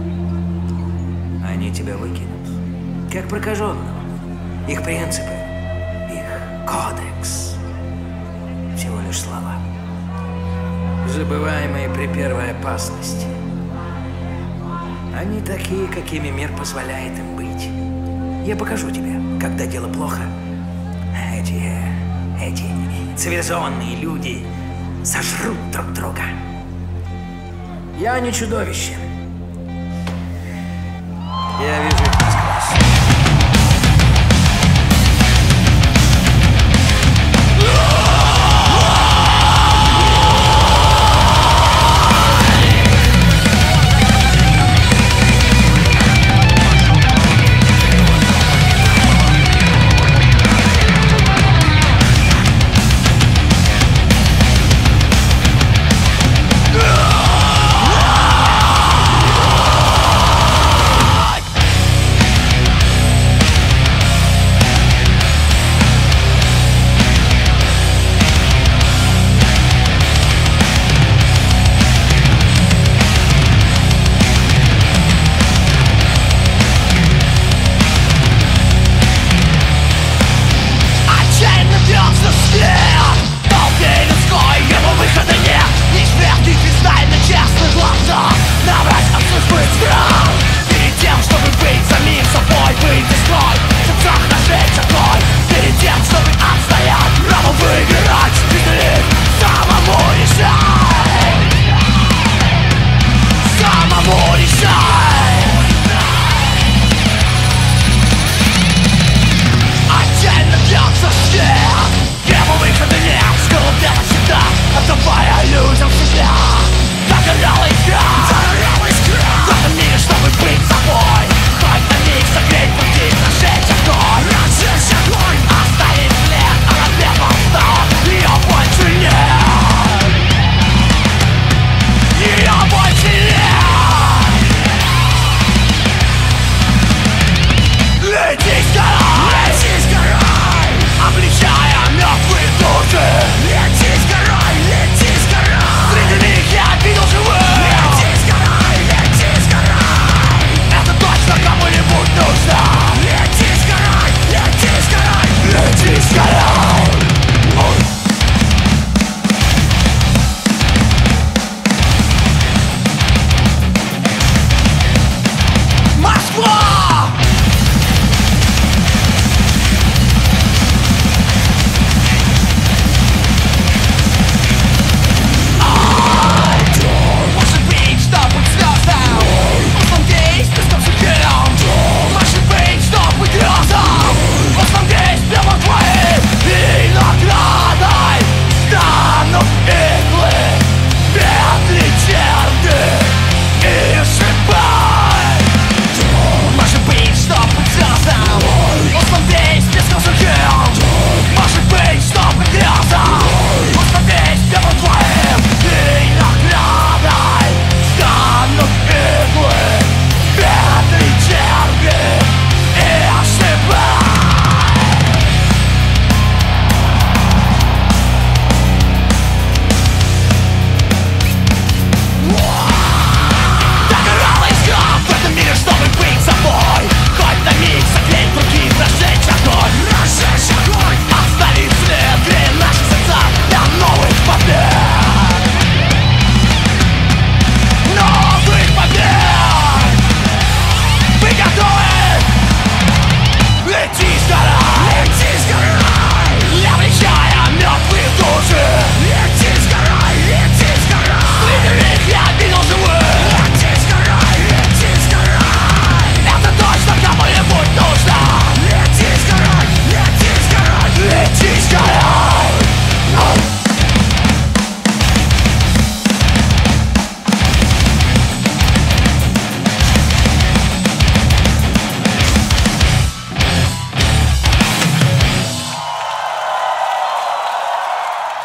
Они тебя выкинут, как прокаженного. Их принципы, их кодекс. Всего лишь слова. Забываемые при первой опасности. Они такие, какими мир позволяет им быть. Я покажу тебе, когда дело плохо. Эти цивилизованные люди сожрут друг друга. Я не чудовище. Я вижу их насквозь.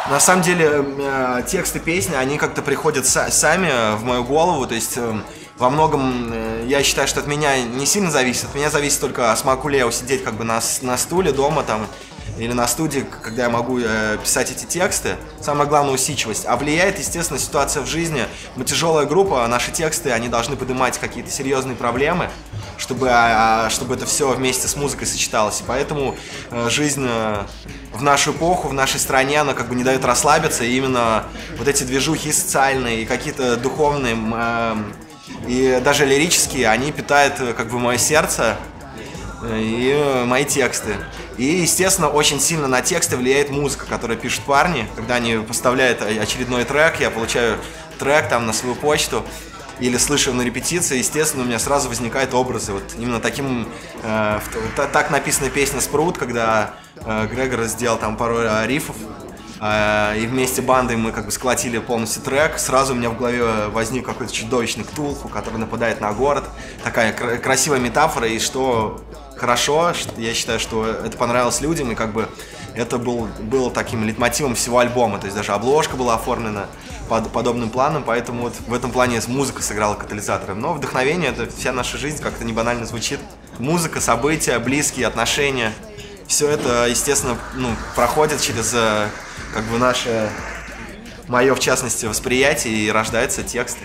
На самом деле, тексты песни, они как-то приходят сами в мою голову, то есть во многом я считаю, что от меня не сильно зависит, от меня зависит только, смогу ли я усидеть как бы на стуле дома там, или на студии, когда я могу писать эти тексты. Самое главное — усидчивость. А влияет, естественно, ситуация в жизни. Мы тяжелая группа, наши тексты, они должны поднимать какие-то серьезные проблемы, чтобы это все вместе с музыкой сочеталось. И поэтому жизнь в нашу эпоху, в нашей стране, она как бы не дает расслабиться. И именно вот эти движухи социальные, и какие-то духовные, и даже лирические, они питают как бы мое сердце и мои тексты. И, естественно, очень сильно на тексты влияет музыка, которую пишут парни. Когда они поставляют очередной трек, я получаю трек там на свою почту или слышу на репетиции, естественно, у меня сразу возникают образы. Вот именно таким, так написана песня «Спрут», когда Грегор сделал там пару рифов, и вместе бандой мы как бы сколотили полностью трек. Сразу у меня в голове возник какой-то чудовищный Ктулху, который нападает на город. Такая красивая метафора, и что хорошо, я считаю, что это понравилось людям, и как бы это было таким лейтмотивом всего альбома. То есть даже обложка была оформлена под подобным планом, поэтому вот в этом плане музыка сыграла катализатором. Но вдохновение — это вся наша жизнь, как-то не банально звучит. Музыка, события, близкие отношения — все это, естественно, проходит через как бы мое, в частности, восприятие, и рождаются тексты.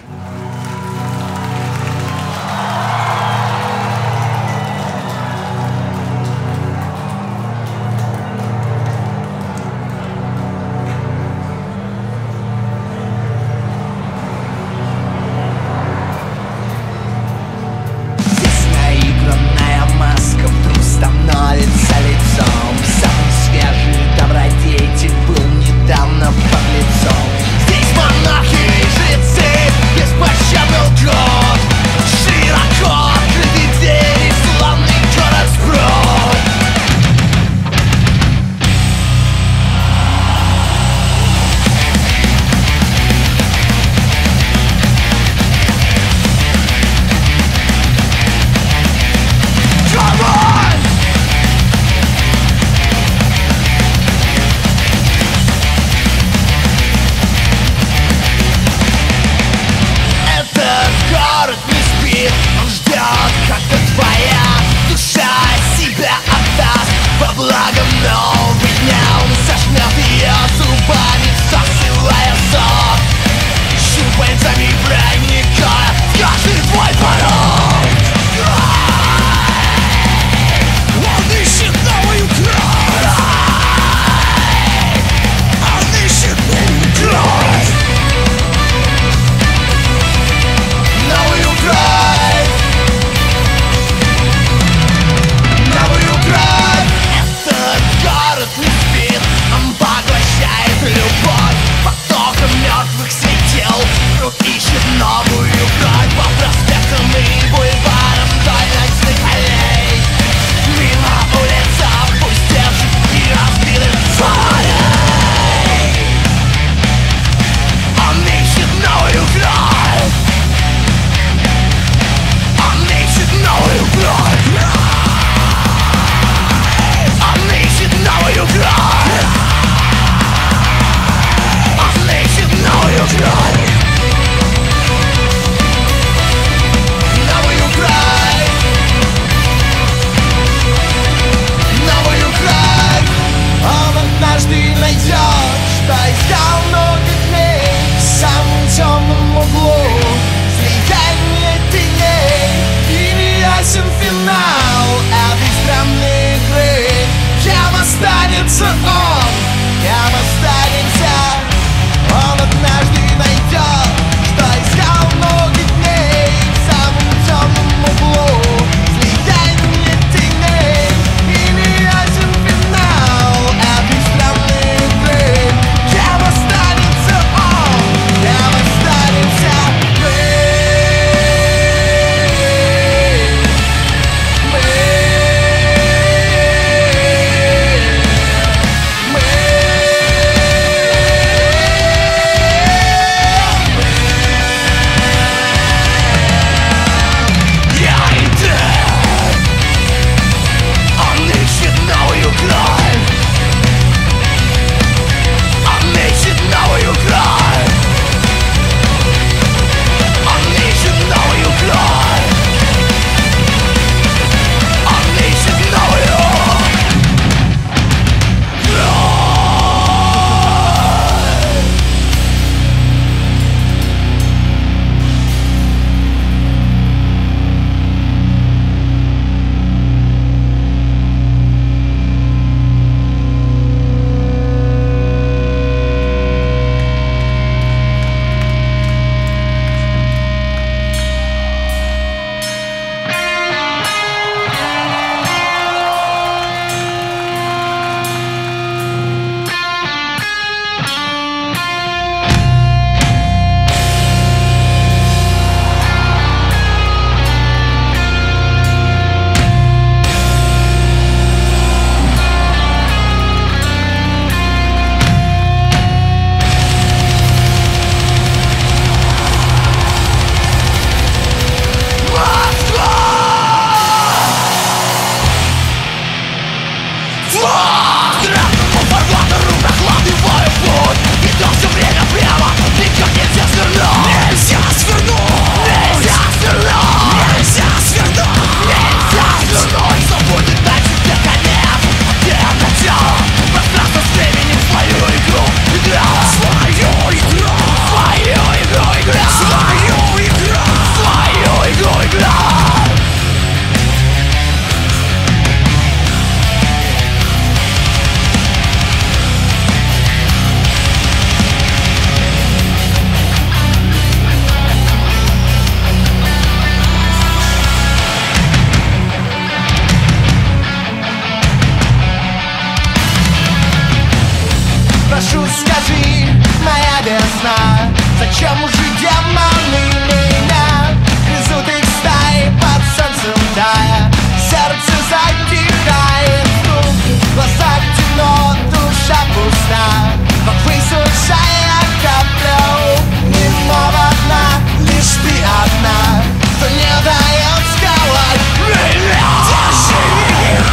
Прошу, скажи, моя весна, зачем уже демоны меня грызут их стаи под солнцем тая? Сердце затихает вдруг, в глазах темно, душа пуста. Вокруг сушая капля, мимо одна, лишь ты одна, кто не дает сковать меня. Держи меня,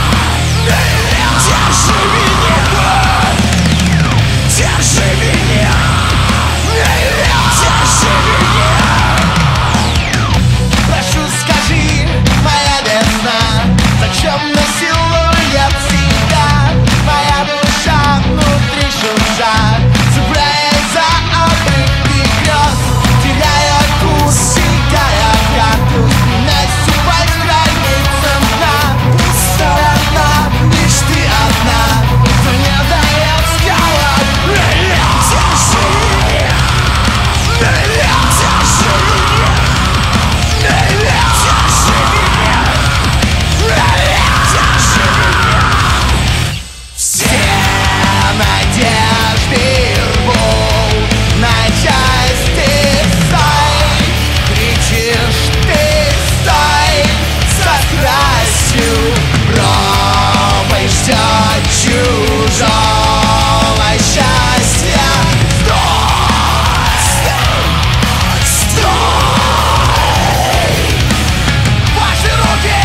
держи меня, держи меня, держи меня. Прошу, скажи, моя весна, зачем насилует себя моя душа внутри чужа, цепляясь за обрывки грез, теряя курс, сигая кактус, наступать границам дна. Сторона, лишь ты одна, кто не дает сковать меня. Держи меня, держи меня, держи меня, держи меня. Все надежды рву на части, стой, кричишь ты, стой, со страстью робой ждет чужого счастья. Стой, стой, ваши руки!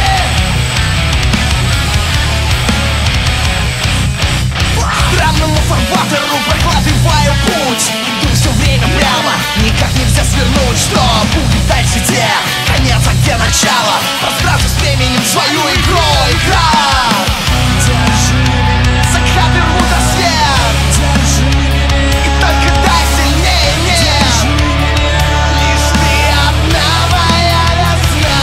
Странному фарватеру прокладываю путь, иду все время прямо, никак нельзя свернуть. Что будет дальше, где конец, а где начало? Пространство с временем свою игру играла. Закаты рвут рассвет, и только дай сильнее мне. Лишь ты одна моя весна.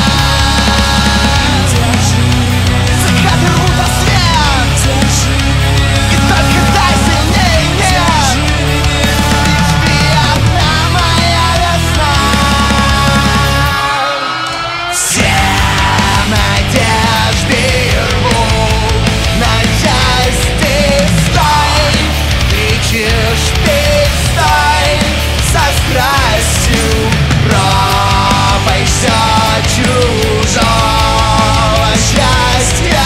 Закаты рвут рассвет, и только дай сильнее мне. Лишь ты одна моя весна. Все надежды рву на части, стой, кричишь ты, стой, со страстью робой ждет чужого счастья.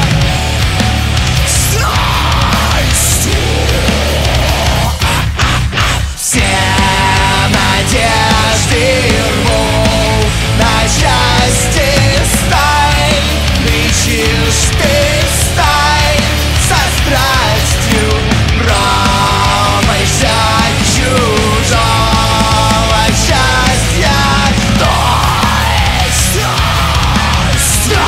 Стой, все надежды рву на части, стой, кричишь ты, стой, со страстью робой ждет чужого счастья. Стой, стой, стой.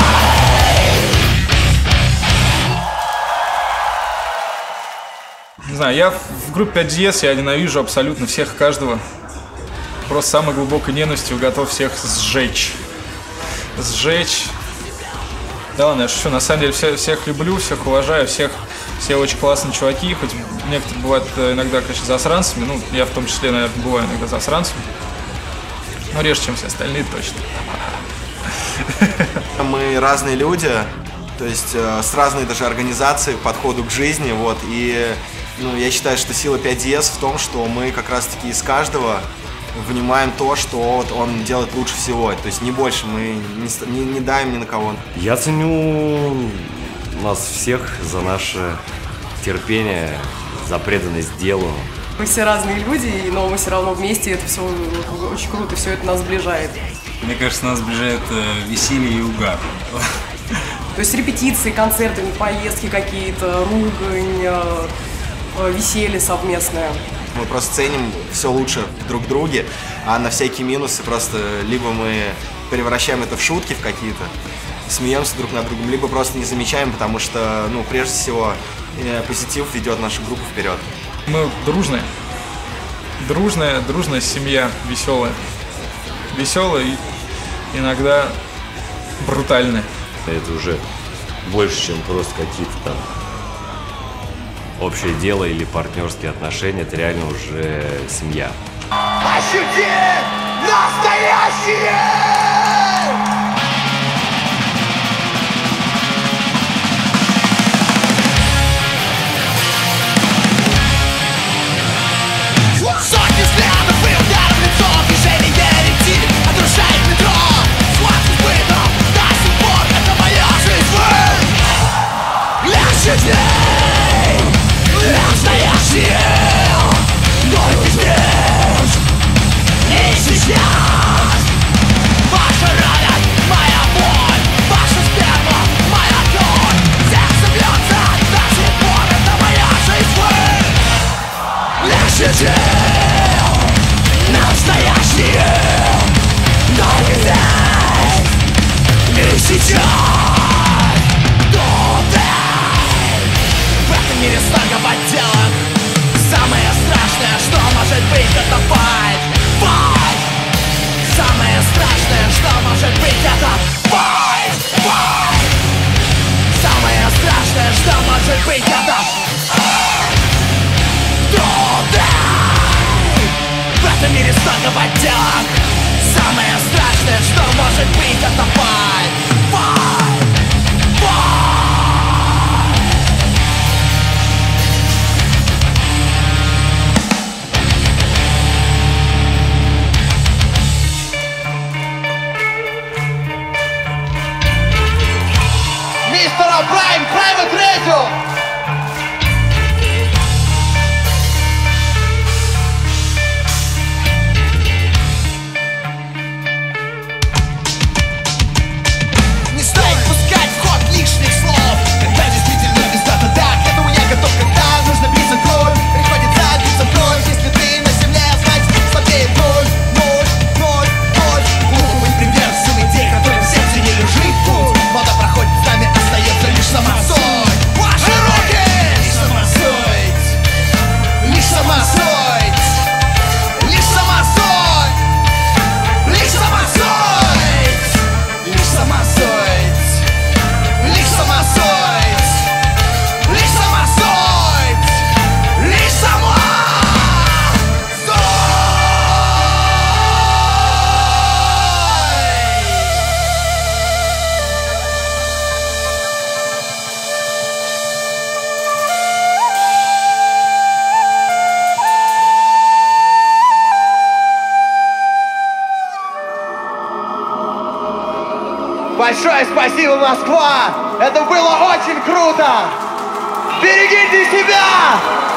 Не знаю, я в группе 5 DS, я ненавижу абсолютно всех и каждого. Просто самой глубокой ненавистью готов всех сжечь. Сжечь. Да ладно, я шучу. На самом деле всех люблю, всех уважаю, все очень классные чуваки, хоть некоторые бывают иногда, конечно, засранцами, ну, я в том числе, наверное, бываю иногда засранцем, но реже, чем все остальные, точно. Мы разные люди, то есть с разной даже организацией, подходу к жизни, вот, и ну, я считаю, что сила 5DS в том, что мы как раз-таки из каждого вынимаем то, что вот он делает лучше всего, то есть не больше, мы не давим ни на кого. Я ценю нас всех за наше терпение, за преданность делу. Мы все разные люди, но мы все равно вместе, это все очень круто, все это нас сближает. Мне кажется, нас сближает веселье и угар. То есть репетиции, концерты, поездки какие-то, ругань, веселье совместное. Мы просто ценим все лучше друг в друге, а на всякие минусы просто либо мы превращаем это в шутки в какие-то, смеемся друг над другом, либо просто не замечаем, потому что, ну, прежде всего, позитив ведет нашу группу вперед. Мы дружная семья, веселая. Веселая и иногда брутальная. Это уже больше, чем просто какие-то там общее дело или партнерские отношения. Это реально уже семья. Ощути настоящее! В этом мире столько подделок. Самое страшное, что может быть, это fight. Самое страшное, что может быть, это fight. Самое страшное, что может быть, это в этом мире столько подделок. Самое страшное, что может быть, это fight. Мистера Прайм, Private Radio! Не стоит пускать в ход лишних слов. Когда действительно пиздато так, к этому я готов, когда нужно биться в кровь. Приходится биться в кровь, если ты на земле, значит слабеет боль. Глупо быть приверженцем идей, которым в сердце не лежит путь. Мода проходит, с нами остается лишь сама суть. Ваши руки! Лишь сама суть. Лишь сама суть. Лишь сама суть. Лишь сама суть. Лишь сама суть. Лишь сама суть. Лишь сама суть. Лишь сама Большое спасибо, Москва! Это было очень круто! Берегите себя!